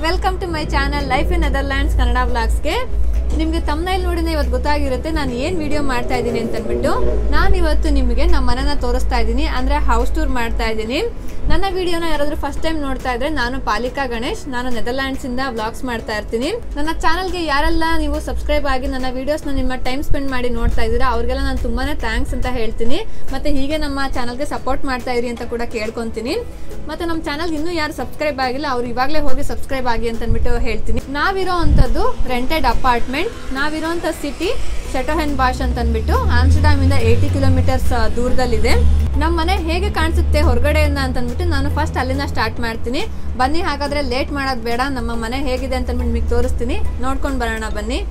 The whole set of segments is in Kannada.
Welcome to my channel life in Netherlands Kannada ವ್ಲಾಗ್ಸ್ಗೆ. ನಿಮಗೆ ತಮ್ನೈಲ್ ನೋಡಿನೇ ಇವತ್ತು ಗೊತ್ತಾಗಿರುತ್ತೆ ನಾನು ಏನು ವಿಡಿಯೋ ಮಾಡ್ತಾ ಇದ್ದೀನಿ ಅಂತಂದ್ಬಿಟ್ಟು. ನಾನು ಇವತ್ತು ನಿಮಗೆ ನಮ್ಮ ಮನೆನ ತೋರಿಸ್ತಾ ಇದ್ದೀನಿ, ಅಂದರೆ ಹೌಸ್ ಟೂರ್ ಮಾಡ್ತಾ ಇದ್ದೀನಿ. ನನ್ನ ವಿಡಿಯೋನ ಯಾರಾದರೂ ಫಸ್ಟ್ ಟೈಮ್ ನೋಡ್ತಾ ಇದ್ರೆ ನಾನು ಪಾಲಿಕಾ ಗಣೇಶ್, ನಾನು ನೆದರ್ಲ್ಯಾಂಡ್ಸಿಂದ ವ್ಲಾಗ್ಸ್ ಮಾಡ್ತಾ ಇರ್ತೀನಿ. ನನ್ನ ಚಾನಲ್ಗೆ ಯಾರೆಲ್ಲ ನೀವು ಸಬ್ಸ್ಕ್ರೈಬ್ ಆಗಿ ನನ್ನ ವೀಡಿಯೋಸ್ನ ನಿಮ್ಮ ಟೈಮ್ ಸ್ಪೆಂಡ್ ಮಾಡಿ ನೋಡ್ತಾ ಇದ್ದೀರಾ ಅವ್ರಿಗೆಲ್ಲ ನಾನು ತುಂಬಾ ಥ್ಯಾಂಕ್ಸ್ ಅಂತ ಹೇಳ್ತೀನಿ. ಮತ್ತು ಹೀಗೆ ನಮ್ಮ ಚಾನಲ್ಗೆ ಸಪೋರ್ಟ್ ಮಾಡ್ತಾ ಇರಿ ಅಂತ ಕೂಡ ಕೇಳ್ಕೊತೀನಿ. ಮತ್ತು ನಮ್ಮ ಚಾನಲ್ಗೆ ಇನ್ನೂ ಯಾರು ಸಬ್ಸ್ಕ್ರೈಬ್ ಆಗಿಲ್ಲ ಅವ್ರು ಇವಾಗಲೇ ಹೋಗಿ ಸಬ್ಸ್ಕ್ರೈಬ್ ಆಗಿ ಅಂತಂದ್ಬಿಟ್ಟು ಹೇಳ್ತೀನಿ. ನಾವಿರೋ ಅಂಥದ್ದು ರೆಂಟೆಡ್ ಅಪಾರ್ಟ್ಮೆಂಟ್. ನಾವಿರೋಂಥ ಸಿಟಿ ಶೆಟೋಹೆನ್ಬಾಷ್ ಅಂತಂದ್ಬಿಟ್ಟು ಆಮ್ಸ್ಟರ್ಡ್ಯಾಮ್ ಇಂದ 80 ಕಿಲೋಮೀಟರ್ಸ್ ದೂರದಲ್ಲಿದೆ. ನಮ್ಮ ಮನೆ ಹೇಗೆ ಕಾಣಿಸುತ್ತೆ ಹೊರಗಡೆಯಿಂದ ಅಂತಂದ್ಬಿಟ್ಟು ನಾನು ಫಸ್ಟ್ ಅಲ್ಲಿಂದ ಸ್ಟಾರ್ಟ್ ಮಾಡ್ತೀನಿ. ಬನ್ನಿ, ಹಾಗಾದರೆ ಲೇಟ್ ಮಾಡೋದು ಬೇಡ, ನಮ್ಮ ಮನೆ ಹೇಗಿದೆ ಅಂತಂದ್ಬಿಟ್ಟು ನಿಮಗೆ ತೋರಿಸ್ತೀನಿ. ನೋಡ್ಕೊಂಡು ಬರೋಣ ಬನ್ನಿ.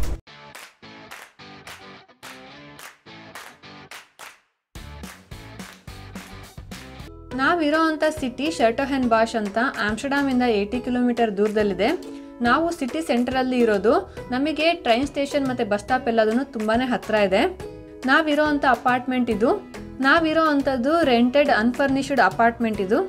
ನಾವಿರೋ ಅಂಥ ಸಿಟಿ ಶೆಟೋಹೆನ್ಬಾಷ್ ಅಂತ ಆಮ್ಸ್ಟರ್ಡ್ಯಾಮ್ ಇಂದ 80 ಕಿಲೋಮೀಟರ್ ದೂರದಲ್ಲಿದೆ. ನಾವು ಸಿಟಿ ಸೆಂಟ್ರಲ್ಲಿ ಇರೋದು. ನಮಗೆ ಟ್ರೈನ್ ಸ್ಟೇಷನ್ ಮತ್ತು ಬಸ್ ಸ್ಟಾಪ್ ಎಲ್ಲದೂ ತುಂಬಾ ಹತ್ತಿರ ಇದೆ. ನಾವಿರೋ ಅಂಥ ಅಪಾರ್ಟ್ಮೆಂಟ್ ಇದು. ನಾವಿರೋ ಅಂಥದ್ದು ರೆಂಟೆಡ್ ಅನ್ಫರ್ನಿಶ್ಡ್ ಅಪಾರ್ಟ್ಮೆಂಟ್ ಇದು.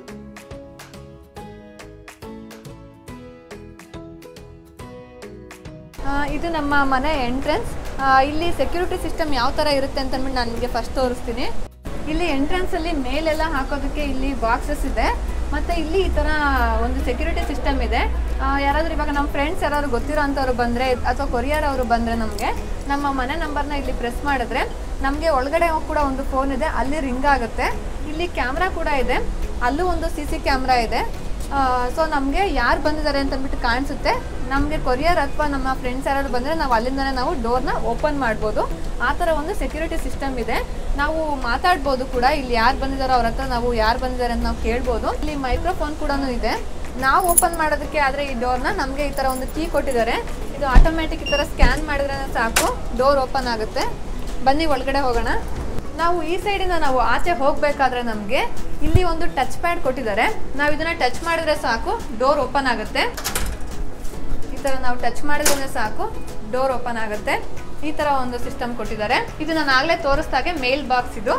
ಇದು ನಮ್ಮ ಮನೆ ಎಂಟ್ರೆನ್ಸ್. ಇಲ್ಲಿ ಸೆಕ್ಯೂರಿಟಿ ಸಿಸ್ಟಮ್ ಯಾವ ಥರ ಇರುತ್ತೆ ಅಂತಂದ್ಬಿಟ್ಟು ನಾನು ನಿಮಗೆ ಫಸ್ಟ್ ತೋರಿಸ್ತೀನಿ. ಇಲ್ಲಿ ಎಂಟ್ರೆನ್ಸಲ್ಲಿ ಮೇಲೆಲ್ಲ ಹಾಕೋದಕ್ಕೆ ಇಲ್ಲಿ ಬಾಕ್ಸಸ್ ಇದೆ. ಮತ್ತು ಇಲ್ಲಿ ಈ ಥರ ಒಂದು ಸೆಕ್ಯೂರಿಟಿ ಸಿಸ್ಟಮ್ ಇದೆ. ಯಾರಾದರೂ ಇವಾಗ ನಮ್ಮ ಫ್ರೆಂಡ್ಸ್ ಯಾರಾದ್ರು ಗೊತ್ತಿರೋ ಅಂಥವ್ರು ಬಂದರೆ ಅಥವಾ ಕೊರಿಯರ್ ಅವರು ಬಂದರೆ ನಮಗೆ ನಮ್ಮ ಮನೆ ನಂಬರ್ನ ಇಲ್ಲಿ ಪ್ರೆಸ್ ಮಾಡಿದ್ರೆ ನಮಗೆ ಒಳಗಡೆ ಕೂಡ ಒಂದು ಫೋನ್ ಇದೆ, ಅಲ್ಲಿ ರಿಂಗ್ ಆಗುತ್ತೆ. ಇಲ್ಲಿ ಕ್ಯಾಮ್ರಾ ಕೂಡ ಇದೆ, ಅಲ್ಲೂ ಒಂದು CC ಕ್ಯಾಮ್ರಾ ಇದೆ. ಸೊ ನಮಗೆ ಯಾರು ಬಂದಿದ್ದಾರೆ ಅಂತಂದ್ಬಿಟ್ಟು ಕಾಣಿಸುತ್ತೆ. ನಮಗೆ ಕೊರಿಯರ್ ಅಥವಾ ನಮ್ಮ ಫ್ರೆಂಡ್ಸ್ ಯಾರಾದ್ರು ಬಂದರೆ ನಾವು ಅಲ್ಲಿಂದನೇ ನಾವು ಡೋರ್ನ ಓಪನ್ ಮಾಡ್ಬೋದು. ಆ ಥರ ಒಂದು ಸೆಕ್ಯೂರಿಟಿ ಸಿಸ್ಟಮ್ ಇದೆ. ನಾವು ಮಾತಾಡ್ಬೋದು ಕೂಡ, ಇಲ್ಲಿ ಯಾರು ಬಂದಿದ್ದಾರೋ ಅವ್ರ ಹತ್ರ ನಾವು ಯಾರು ಬಂದಿದ್ದಾರೆ ಅಂತ ನಾವು ಕೇಳ್ಬೋದು. ಇಲ್ಲಿ ಮೈಕ್ರೋಫೋನ್ ಕೂಡ ಇದೆ. ನಾವು ಓಪನ್ ಮಾಡೋದಕ್ಕೆ ಆದರೆ ಈ ಡೋರ್ನ ನಮಗೆ ಈ ಥರ ಒಂದು ಕೀ ಕೊಟ್ಟಿದ್ದಾರೆ. ಇದು ಆಟೋಮ್ಯಾಟಿಕ್ ಈ ಥರ ಸ್ಕ್ಯಾನ್ ಮಾಡಿದ್ರೆ ಸಾಕು ಡೋರ್ ಓಪನ್ ಆಗುತ್ತೆ. ಬನ್ನಿ ಒಳಗಡೆ ಹೋಗೋಣ. ನಾವು ಈ ಸೈಡಿಂದ ನಾವು ಆಚೆ ಹೋಗಬೇಕಾದ್ರೆ ನಮಗೆ ಇಲ್ಲಿ ಒಂದು ಟಚ್ ಪ್ಯಾಡ್ ಕೊಟ್ಟಿದ್ದಾರೆ. ನಾವು ಇದನ್ನು ಟಚ್ ಮಾಡಿದ್ರೆ ಸಾಕು ಡೋರ್ ಓಪನ್ ಆಗುತ್ತೆ. ಈ ಥರ ನಾವು ಟಚ್ ಮಾಡಿದ್ರೆ ಸಾಕು ಡೋರ್ ಓಪನ್ ಆಗುತ್ತೆ. ಈ ಥರ ಒಂದು ಸಿಸ್ಟಮ್ ಕೊಟ್ಟಿದ್ದಾರೆ. ಇದು ನಾನು ಆಗಲೇ ತೋರಿಸ್ದಾಗೆ ಮೇಲ್ ಬಾಕ್ಸ್ ಇದು.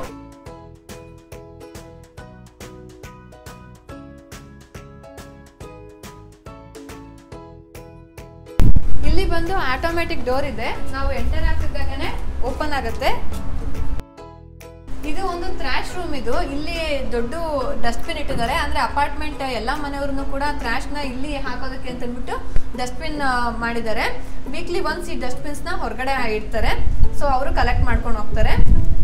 ಇಲ್ಲಿ ಬಂದು ಆಟೋಮ್ಯಾಟಿಕ್ ಡೋರ್ ಇದೆ. ನಾವು ಎಂಟರ್ ಆಗ್ತಿದ್ದಾಗನೇ ಓಪನ್ ಆಗುತ್ತೆ. ಇದು ಒಂದು ಥ್ರಾಶ್ ರೂಮ್. ಇದು ಇಲ್ಲಿ ದೊಡ್ಡ ಡಸ್ಟ್ಬಿನ್ ಇಟ್ಟಿದ್ದಾರೆ. ಅಂದರೆ ಅಪಾರ್ಟ್ಮೆಂಟ್ ಎಲ್ಲ ಮನೆಯವ್ರೂ ಕೂಡ ಥ್ರಾಶ್ನ ಇಲ್ಲಿ ಹಾಕೋದಕ್ಕೆ ಅಂತಂದ್ಬಿಟ್ಟು ಡಸ್ಟ್ಬಿನ್ ಮಾಡಿದ್ದಾರೆ. ವೀಕ್ಲಿ ಒನ್ಸ್ ಈ ಡಸ್ಟ್ಬಿನ್ಸ್ನ ಹೊರಗಡೆ ಇಡ್ತಾರೆ. ಸೊ ಅವರು ಕಲೆಕ್ಟ್ ಮಾಡ್ಕೊಂಡು ಹೋಗ್ತಾರೆ.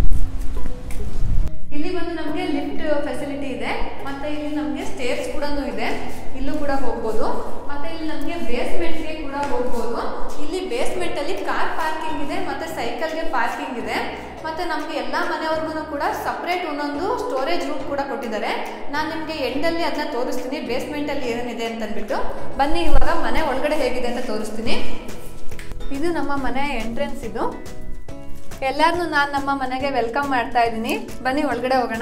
ಇಲ್ಲಿ ಬಂದು ನಮಗೆ ಲಿಫ್ಟ್ ಫೆಸಿಲಿಟಿ ಇದೆ. ಮತ್ತು ಇಲ್ಲಿ ನಮಗೆ ಸ್ಟೇರ್ಸ್ ಕೂಡ ಇದೆ, ಇಲ್ಲೂ ಕೂಡ ಹೋಗ್ಬೋದು. ಮತ್ತು ಇಲ್ಲಿ ನಮಗೆ ಬೇಸ್ಮೆಂಟ್ಗೆ ಕೂಡ ಹೋಗ್ಬೋದು. ಇಲ್ಲಿ ಬೇಸ್ಮೆಂಟಲ್ಲಿ ಕಾರ್ ಪಾರ್ಕಿಂಗ್ ಇದೆ ಮತ್ತು ಸೈಕಲ್ಗೆ ಪಾರ್ಕಿಂಗ್ ಇದೆ. ಮತ್ತು ನಮಗೆ ಎಲ್ಲ ಮನೆಯವ್ರಿಗೂ ಕೂಡ ಸಪ್ರೇಟ್ ಒಂದೊಂದು ಸ್ಟೋರೇಜ್ ರೂಮ್ ಕೂಡ ಕೊಟ್ಟಿದ್ದಾರೆ. ನಾನು ನಿಮಗೆ ಎಂಡಲ್ಲಿ ಅದನ್ನ ತೋರಿಸ್ತೀನಿ ಬೇಸ್ಮೆಂಟಲ್ಲಿ ಏನೇನಿದೆ ಅಂತಂದ್ಬಿಟ್ಟು. ಬನ್ನಿ ಇವಾಗ ಮನೆ ಒಳಗಡೆ ಹೇಗಿದೆ ಅಂತ ತೋರಿಸ್ತೀನಿ. ಇದು ನಮ್ಮ ಮನೆ ಎಂಟ್ರೆನ್ಸ್. ಇದು ಎಲ್ಲರನ್ನೂ ನಾನು ನಮ್ಮ ಮನೆಗೆ ವೆಲ್ಕಮ್ ಮಾಡ್ತಾ ಇದ್ದೀನಿ. ಬನ್ನಿ ಒಳಗಡೆ ಹೋಗೋಣ.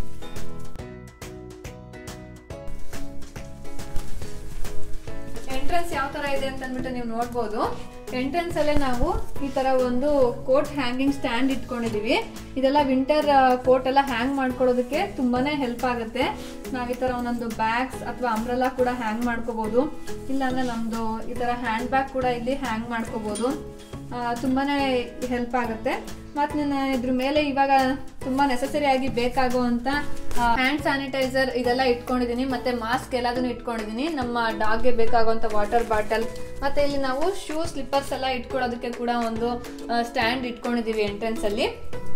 ಎಂಟ್ರೆನ್ಸ್ ಯಾವ ಥರ ಇದೆ ಅಂತಂದ್ಬಿಟ್ಟು ನೀವು ನೋಡ್ಬೋದು. ಎಂಟ್ರೆನ್ಸ್ ಅಲ್ಲೇ ನಾವು ಈ ಥರ ಒಂದು ಕೋಟ್ ಹ್ಯಾಂಗಿಂಗ್ ಸ್ಟ್ಯಾಂಡ್ ಇಟ್ಕೊಂಡಿದ್ದೀವಿ. ಇದೆಲ್ಲ ವಿಂಟರ್ ಕೋಟ್ ಎಲ್ಲ ಹ್ಯಾಂಗ್ ಮಾಡ್ಕೊಳ್ಳೋದಕ್ಕೆ ತುಂಬಾನೇ ಹೆಲ್ಪ್ ಆಗುತ್ತೆ. ನಾವು ಈ ಥರ ಒಂದೊಂದು ಬ್ಯಾಗ್ಸ್ ಅಥವಾ ಅಂಬ್ರೆಲಾ ಕೂಡ ಹ್ಯಾಂಗ್ ಮಾಡ್ಕೋಬೋದು. ಇಲ್ಲಾಂದ್ರೆ ನಮ್ಮದು ಈ ಥರ ಹ್ಯಾಂಡ್ ಬ್ಯಾಗ್ ಕೂಡ ಇಲ್ಲಿ ಹ್ಯಾಂಗ್ ಮಾಡ್ಕೋಬೋದು. ತುಂಬಾನೇ ಹೆಲ್ಪ್ ಆಗುತ್ತೆ. ಮತ್ತು ನಾನು ಇದ್ರ ಮೇಲೆ ಇವಾಗ ತುಂಬಾ ನೆಸೆಸರಿ ಆಗಿ ಬೇಕಾಗುವಂಥ ಹ್ಯಾಂಡ್ ಸ್ಯಾನಿಟೈಸರ್ ಇದೆಲ್ಲ ಇಟ್ಕೊಂಡಿದ್ದೀನಿ. ಮತ್ತು ಮಾಸ್ಕ್ ಎಲ್ಲದನ್ನು ಇಟ್ಕೊಂಡಿದ್ದೀನಿ. ನಮ್ಮ ಡಾಗ್ಗೆ ಬೇಕಾಗುವಂಥ ವಾಟರ್ ಬಾಟಲ್. ಮತ್ತು ಇಲ್ಲಿ ನಾವು ಶೂ ಸ್ಲಿಪ್ಪರ್ಸ್ ಎಲ್ಲ ಇಟ್ಕೊಳ್ಳೋದಕ್ಕೆ ಕೂಡ ಒಂದು ಸ್ಟ್ಯಾಂಡ್ ಇಟ್ಕೊಂಡಿದ್ದೀವಿ ಎಂಟ್ರೆನ್ಸಲ್ಲಿ.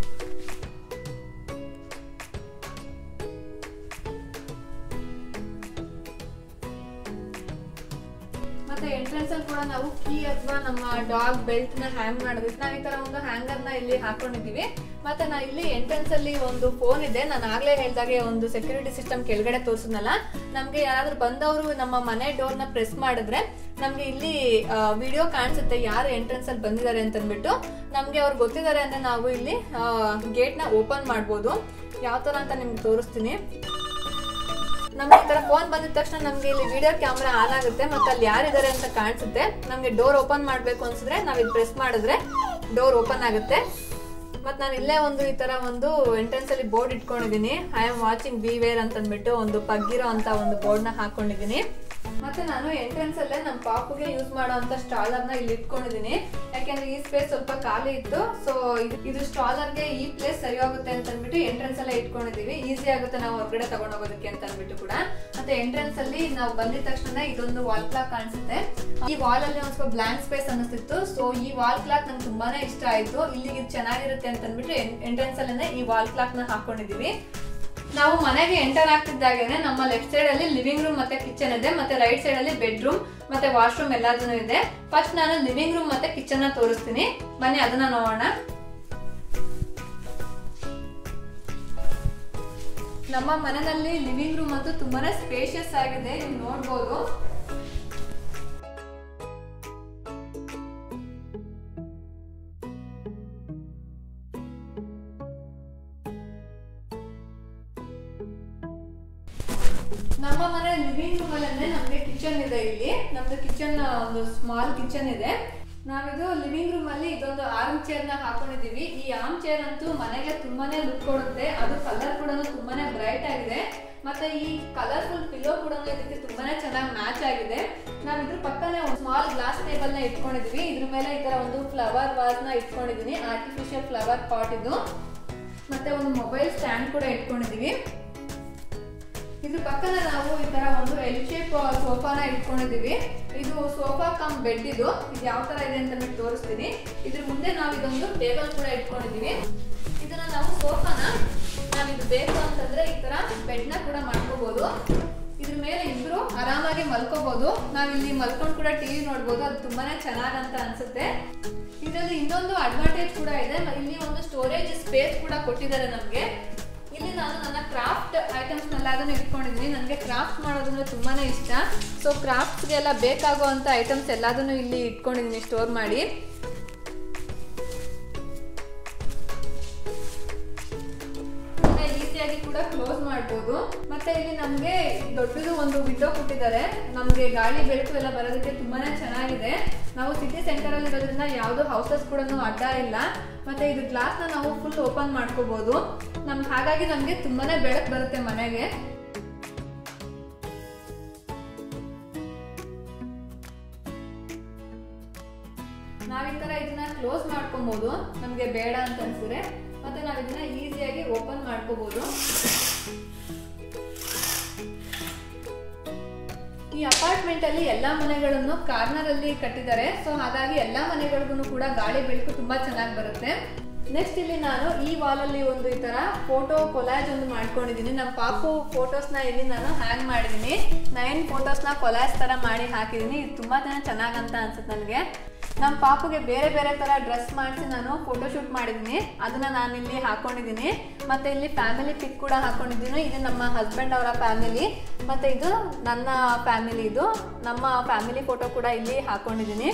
ಮತ್ತೆ ಎಂಟ್ರೆನ್ಸ್ ಅಲ್ಲಿ ಕೂಡ ನಾವು ಕೀ ಅಥವಾ ನಮ್ಮ ಡಾಗ್ ಬೆಲ್ಟ್ ನ ಹ್ಯಾಂಗ್ ಮಾಡೋದಕ್ಕೆ ನಾವು ಈ ತರ ಒಂದು ಹ್ಯಾಂಗರ್ ನ ಇಲ್ಲಿ ಹಾಕೊಂಡಿದೀವಿ. ಮತ್ತೆ ನಾ ಇಲ್ಲಿ ಎಂಟ್ರೆನ್ಸ್ ಅಲ್ಲಿ ಒಂದು ಫೋನ್ ಇದೆ. ನಾನು ಆಗ್ಲೇ ಹೇಳ್ದಾಗೆ ಒಂದು ಸೆಕ್ಯೂರಿಟಿ ಸಿಸ್ಟಮ್ ಕೆಳಗಡೆ ತೋರಿಸಿದ್ನಲ್ಲ, ನಮ್ಗೆ ಯಾರಾದ್ರೂ ಬಂದವರು ನಮ್ಮ ಮನೆ ಡೋರ್ ನ ಪ್ರೆಸ್ ಮಾಡಿದ್ರೆ ನಮ್ಗೆ ಇಲ್ಲಿ ವಿಡಿಯೋ ಕಾಣಿಸುತ್ತೆ ಯಾರು ಎಂಟ್ರೆನ್ಸ್ ಅಲ್ಲಿ ಬಂದಿದ್ದಾರೆ ಅಂತಂದ್ಬಿಟ್ಟು. ನಮ್ಗೆ ಅವ್ರು ಗೊತ್ತಿದ್ದಾರೆ ಅಂದ್ರೆ ನಾವು ಇಲ್ಲಿ ಗೇಟ್ ನ ಓಪನ್ ಮಾಡ್ಬೋದು. ಯಾವ ತರ ಅಂತ ನಿಮ್ಗೆ ತೋರಿಸ್ತೀನಿ. ನಮ್ಗೆ ಈ ತರ ಫೋನ್ ಬಂದಿದ ತಕ್ಷಣ ನಮ್ಗೆ ಇಲ್ಲಿ ವಿಡಿಯೋ ಕ್ಯಾಮ್ರಾ ಆನ್ ಆಗುತ್ತೆ. ಮತ್ತೆ ಅಲ್ಲಿ ಯಾರಿದ್ದಾರೆ ಅಂತ ಕಾಣಿಸುತ್ತೆ. ನಮ್ಗೆ ಡೋರ್ ಓಪನ್ ಮಾಡ್ಬೇಕು ಅನ್ಸಿದ್ರೆ ನಾವ್ ಇದು ಪ್ರೆಸ್ ಮಾಡಿದ್ರೆ ಡೋರ್ ಓಪನ್ ಆಗುತ್ತೆ. ಮತ್ತು ನಾನು ಇಲ್ಲೇ ಒಂದು ಈ ಥರ ಒಂದು ಎಂಟ್ರೆನ್ಸ್ ಅಲ್ಲಿ ಬೋರ್ಡ್ ಇಟ್ಕೊಂಡಿದ್ದೀನಿ. I am watching be aware ಅಂತ ಅಂದ್ಬಿಟ್ಟು ಒಂದು ಪಗ್ಗಿರೋ ಅಂತ ಒಂದು ಬೋರ್ಡ್ನ ಹಾಕೊಂಡಿದ್ದೀನಿ. ಮತ್ತೆ ನಾನು ಎಂಟ್ರೆನ್ಸ್ ಅಲ್ಲೇ ನಮ್ಮ ಪಾಪುಗೆ ಯೂಸ್ ಮಾಡೋಂಥ ಸ್ಟಾಲರ್ನ ಇಲ್ಲಿ ಇಟ್ಕೊಂಡಿದ್ದೀನಿ. ಯಾಕೆಂದ್ರೆ ಈ ಸ್ಪೇಸ್ ಸ್ವಲ್ಪ ಖಾಲಿ ಇತ್ತು. ಸೊ ಇದು ಸ್ಟಾಲರ್ಗೆ ಈ ಪ್ಲೇಸ್ ಸರಿ ಹೋಗುತ್ತೆ ಅಂತ ಅಂದ್ಬಿಟ್ಟು ಎಂಟ್ರೆನ್ಸ್ ಅಲ್ಲೇ ಇಟ್ಕೊಂಡಿದೀವಿ. ಈಸಿ ಆಗುತ್ತೆ ನಾವು ಹೊರಗಡೆ ತಗೊಂಡ್ ಹೋಗೋದಕ್ಕೆ ಅಂತ ಅಂದ್ಬಿಟ್ಟು ಕೂಡ. ಮತ್ತೆ ಎಂಟ್ರೆನ್ಸ್ ಅಲ್ಲಿ ನಾವು ಬಂದಿದ ತಕ್ಷಣ ಇದೊಂದು ವಾಲ್ ಕ್ಲಾಕ್ ಕಾಣಿಸುತ್ತೆ. ಈ ವಾಲ್ ಅಲ್ಲಿ ಒಂದ್ ಸ್ವಲ್ಪ ಬ್ಲಾಂಕ್ ಸ್ಪೇಸ್ ಅನ್ನಿಸ್ತಿತ್ತು. ಸೊ ಈ ವಾಲ್ ಕ್ಲಾಕ್ ನಂಗೆ ತುಂಬಾನೇ ಇಷ್ಟ ಆಯ್ತು. ಇಲ್ಲಿಗೆ ಇದು ಚೆನ್ನಾಗಿರುತ್ತೆ ಅಂತ ಅಂದ್ಬಿಟ್ಟು ಎಂಟ್ರೆನ್ಸ್ ಅಲ್ಲೇ ಈ ವಾಲ್ ಕ್ಲಾಕ್ ನ ಹಾಕೊಂಡಿದೀವಿ. ನಾವು ಮನೆಗೆ ಎಂಟರ್ ಆಗ್ತಿದ್ದಾಗೇನೆ ನಮ್ಮ ಲೆಫ್ಟ್ ಸೈಡ್ ಅಲ್ಲಿ ಲಿವಿಂಗ್ ರೂಮ್ ಮತ್ತೆ ಕಿಚನ್ ಇದೆ. ಮತ್ತೆ ರೈಟ್ ಸೈಡ್ ಅಲ್ಲಿ ಬೆಡ್ರೂಮ್ ಮತ್ತೆ ವಾಶ್ರೂಮ್ ಎಲ್ಲದೂ ಇದೆ. ಫಸ್ಟ್ ನಾನು ಲಿವಿಂಗ್ ರೂಮ್ ಮತ್ತೆ ಕಿಚನ್ ನ ತೋರಿಸ್ತೀನಿ, ಬನ್ನಿ ಅದನ್ನ ನೋಡೋಣ. ನಮ್ಮ ಮನೆಯಲ್ಲಿ ಲಿವಿಂಗ್ ರೂಮ್ ಅಂತೂ ತುಂಬಾನೇ ಸ್ಪೇಷಿಯಸ್ ಆಗಿದೆ, ನೀವು ನೋಡ್ಬೋದು. ನಮ್ಮ ಮನೆ ಲಿವಿಂಗ್ ರೂಮ್ ಅಲ್ಲೇ ನಮ್ಗೆ ಕಿಚನ್ ಇದೆ. ಇಲ್ಲಿ ನಮ್ದು ಕಿಚನ್ ಒಂದು ಸ್ಮಾಲ್ ಕಿಚನ್ ಇದೆ. ನಾವಿದು ಲಿವಿಂಗ್ ರೂಮ್ ಅಲ್ಲಿ ಇದೊಂದು ಆರ್ಮ್ ಚೇರ್ ನ ಹಾಕೊಂಡಿದೀವಿ. ಈ ಆರ್ಮ್ ಚೇರ್ ಅಂತೂ ಮನೆಗೆ ತುಂಬಾನೇ ಲುಕ್ ಕೊಡುತ್ತೆ. ಅದು ಕಲರ್ ಕೂಡ ತುಂಬಾನೇ ಬ್ರೈಟ್ ಆಗಿದೆ. ಮತ್ತೆ ಈ ಕಲರ್ಫುಲ್ ಪಿಲೋ ಕೂಡ ಇದಕ್ಕೆ ತುಂಬಾನೇ ಚೆನ್ನಾಗಿ ಮ್ಯಾಚ್ ಆಗಿದೆ. ನಾವ್ ಇದ್ರ ಪಕ್ಕನೆ ಒಂದು ಸ್ಮಾಲ್ ಗ್ಲಾಸ್ ಟೇಬಲ್ ನ ಇಟ್ಕೊಂಡಿದೀವಿ. ಇದ್ರ ಮೇಲೆ ಈ ತರ ಒಂದು ಫ್ಲವರ್ ವಾಸ್ ನ ಇಟ್ಕೊಂಡಿದೀನಿ, ಆರ್ಟಿಫಿಷಿಯಲ್ ಫ್ಲವರ್ ಪಾಟ್ ಇದು. ಮತ್ತೆ ಒಂದು ಮೊಬೈಲ್ ಸ್ಟ್ಯಾಂಡ್ ಕೂಡ ಇಟ್ಕೊಂಡಿದೀವಿ. ಇದ್ರ ಪಕ್ಕನ ನಾವು ಈ ತರ ಒಂದು ಎಲ್ ಶೇಪ್ ಸೋಫಾನ ಇಟ್ಕೊಂಡಿದೀವಿ. ಇದು ಸೋಫಾ ಕಮ್ ಬೆಡ್. ಇದು ಯಾವ ತರ ಇದೆ ಅಂತ ತೋರಿಸ್ತೀನಿ. ಇದ್ರ ಮುಂದೆ ನಾವು ಇದೊಂದು ಟೇಬಲ್ ಕೂಡ ಇಟ್ಕೊಂಡಿದೀವಿ. ಇದನ್ನ ನಾವು ಸೋಫಾನ ನಾವಿದು ಬೇಕು ಅಂತಂದ್ರೆ ಈ ತರ ಬೆಡ್ ನ ಕೂಡ ಮಾಡ್ಕೋಬಹುದು. ಇದ್ರ ಮೇಲೆ ಇಬ್ರು ಆರಾಮಾಗಿ ಮಲ್ಕೋಬಹುದು. ನಾವಿಲ್ಲಿ ಮಲ್ಕೊಂಡು ಕೂಡ ಟಿವಿ ನೋಡ್ಬೋದು. ಅದು ತುಂಬಾನೇ ಚೆನ್ನಾಗಂತ ಅನ್ಸುತ್ತೆ. ಇದರಲ್ಲಿ ಇನ್ನೊಂದು ಅಡ್ವಾಂಟೇಜ್ ಕೂಡ ಇದೆ. ಇಲ್ಲಿ ಒಂದು ಸ್ಟೋರೇಜ್ ಸ್ಪೇಸ್ ಕೂಡ ಕೊಟ್ಟಿದ್ದಾರೆ ನಮ್ಗೆ. ಇಲ್ಲಿ ನಾನು ನನ್ನ ಕ್ರಾಫ್ಟ್ ಐಟಮ್ಸ್ ನೆಲ್ಲದನ್ನು ಇಟ್ಕೊಂಡಿದ್ದೀನಿ. ನನಗೆ ಕ್ರಾಫ್ಟ್ ಮಾಡೋದಂದ್ರೆ ತುಂಬಾನೇ ಇಷ್ಟ. ಸೊ ಕ್ರಾಫ್ಟ್ಸ್ಗೆಲ್ಲ ಬೇಕಾಗುವಂತ ಐಟಮ್ಸ್ ಎಲ್ಲದನ್ನು ಇಲ್ಲಿ ಇಟ್ಕೊಂಡಿದ್ದೀನಿ ಸ್ಟೋರ್ ಮಾಡಿ. ಈಸಿಯಾಗಿ ಕೂಡ ಕ್ಲೋಸ್ ಮಾಡ್ಬೋದು. ಮತ್ತೆ ಇಲ್ಲಿ ನಮ್ಗೆ ದೊಡ್ಡದು ಒಂದು ವಿಂಡೋ ಕೊಟ್ಟಿದ್ದಾರೆ. ನಮ್ಗೆ ಗಾಳಿ ಬೆಳಕು ಎಲ್ಲ ಬರೋದಕ್ಕೆ ತುಂಬಾನೇ ಚೆನ್ನಾಗಿದೆ. ನಾವು ಸಿಟಿ ಸೆಂಟರ್ ಅಲ್ಲಿ ಇರೋದ್ರಿಂದ ಯಾವ್ದು ಹೌಸಸ್ ಕೂಡ ಅಡ್ಡ ಇಲ್ಲ. ಮತ್ತೆ ಇದು ಗ್ಲಾಸ್ ನ ನಾವು ಫುಲ್ ಓಪನ್ ಮಾಡ್ಕೋಬಹುದು. ಹಾಗಾಗಿ ನಮ್ಗೆ ತುಂಬಾನೇ ಬೆಳಕು ಬರುತ್ತೆ ಮನೆಗೆ. ನಾವ್ ಈ ತರ ಇದನ್ನ ಕ್ಲೋಸ್ ಮಾಡ್ಕೊಬಹುದು ನಮ್ಗೆ ಬೇಡ ಅಂತ ಅನ್ಸಿದ್ರೆ. ಮತ್ತೆ ನಾವ್ ಇದನ್ನ ಈಸಿಯಾಗಿ ಓಪನ್ ಮಾಡ್ಕೋಬಹುದು. ಈ ಅಪಾರ್ಟ್ಮೆಂಟ್ ಅಲ್ಲಿ ಎಲ್ಲಾ ಮನೆಗಳನ್ನು ಕಾರ್ನರ್ ಅಲ್ಲಿ ಕಟ್ಟಿದ್ದಾರೆ. ಸೊ ಹಾಗಾಗಿ ಎಲ್ಲಾ ಮನೆಗಳಿಗೂ ಕೂಡ ಗಾಳಿ ಬೆಳಕು ತುಂಬಾ ಚೆನ್ನಾಗಿ ಬರುತ್ತೆ. ನೆಕ್ಸ್ಟ್ ಇಲ್ಲಿ ನಾನು ಈ ವಾಲ್ ಅಲ್ಲಿ ಒಂದು ಈ ತರ ಫೋಟೋ ಕೊಲಾಜ್ ಒಂದು ಮಾಡ್ಕೊಂಡಿದ್ದೀನಿ. ನಮ್ಮ ಪಾಪು ಫೋಟೋಸ್ ನ ಇಲ್ಲಿ ನಾನು ಹ್ಯಾಂಗ್ ಮಾಡಿದೀನಿ. 9 ಫೋಟೋಸ್ ನ ಕೊಲಾಜ್ ತರ ಮಾಡಿ ಹಾಕಿದೀನಿ. ಇದು ತುಂಬಾ ಚೆನ್ನಾಗಂತ ಅನ್ಸುತ್ತೆ ನನಗೆ. ನಮ್ಮ ಪಾಪುಗೆ ಬೇರೆ ಬೇರೆ ತರ ಡ್ರೆಸ್ ಮಾಡಿಸಿ ನಾನು ಫೋಟೋ ಶೂಟ್ ಮಾಡಿದ್ದೀನಿ. ಅದನ್ನ ನಾನು ಇಲ್ಲಿ ಹಾಕೊಂಡಿದ್ದೀನಿ. ಮತ್ತೆ ಇಲ್ಲಿ ಫ್ಯಾಮಿಲಿ ಪಿಕ್ ಕೂಡ ಹಾಕೊಂಡಿದ್ದೀನಿ. ಇದು ನಮ್ಮ ಹಸ್ಬೆಂಡ್ ಅವರ ಫ್ಯಾಮಿಲಿ, ಮತ್ತೆ ಇದು ನನ್ನ ಫ್ಯಾಮಿಲಿ. ಇದು ನಮ್ಮ ಫ್ಯಾಮಿಲಿ ಫೋಟೋ ಕೂಡ ಇಲ್ಲಿ ಹಾಕೊಂಡಿದ್ದೀನಿ.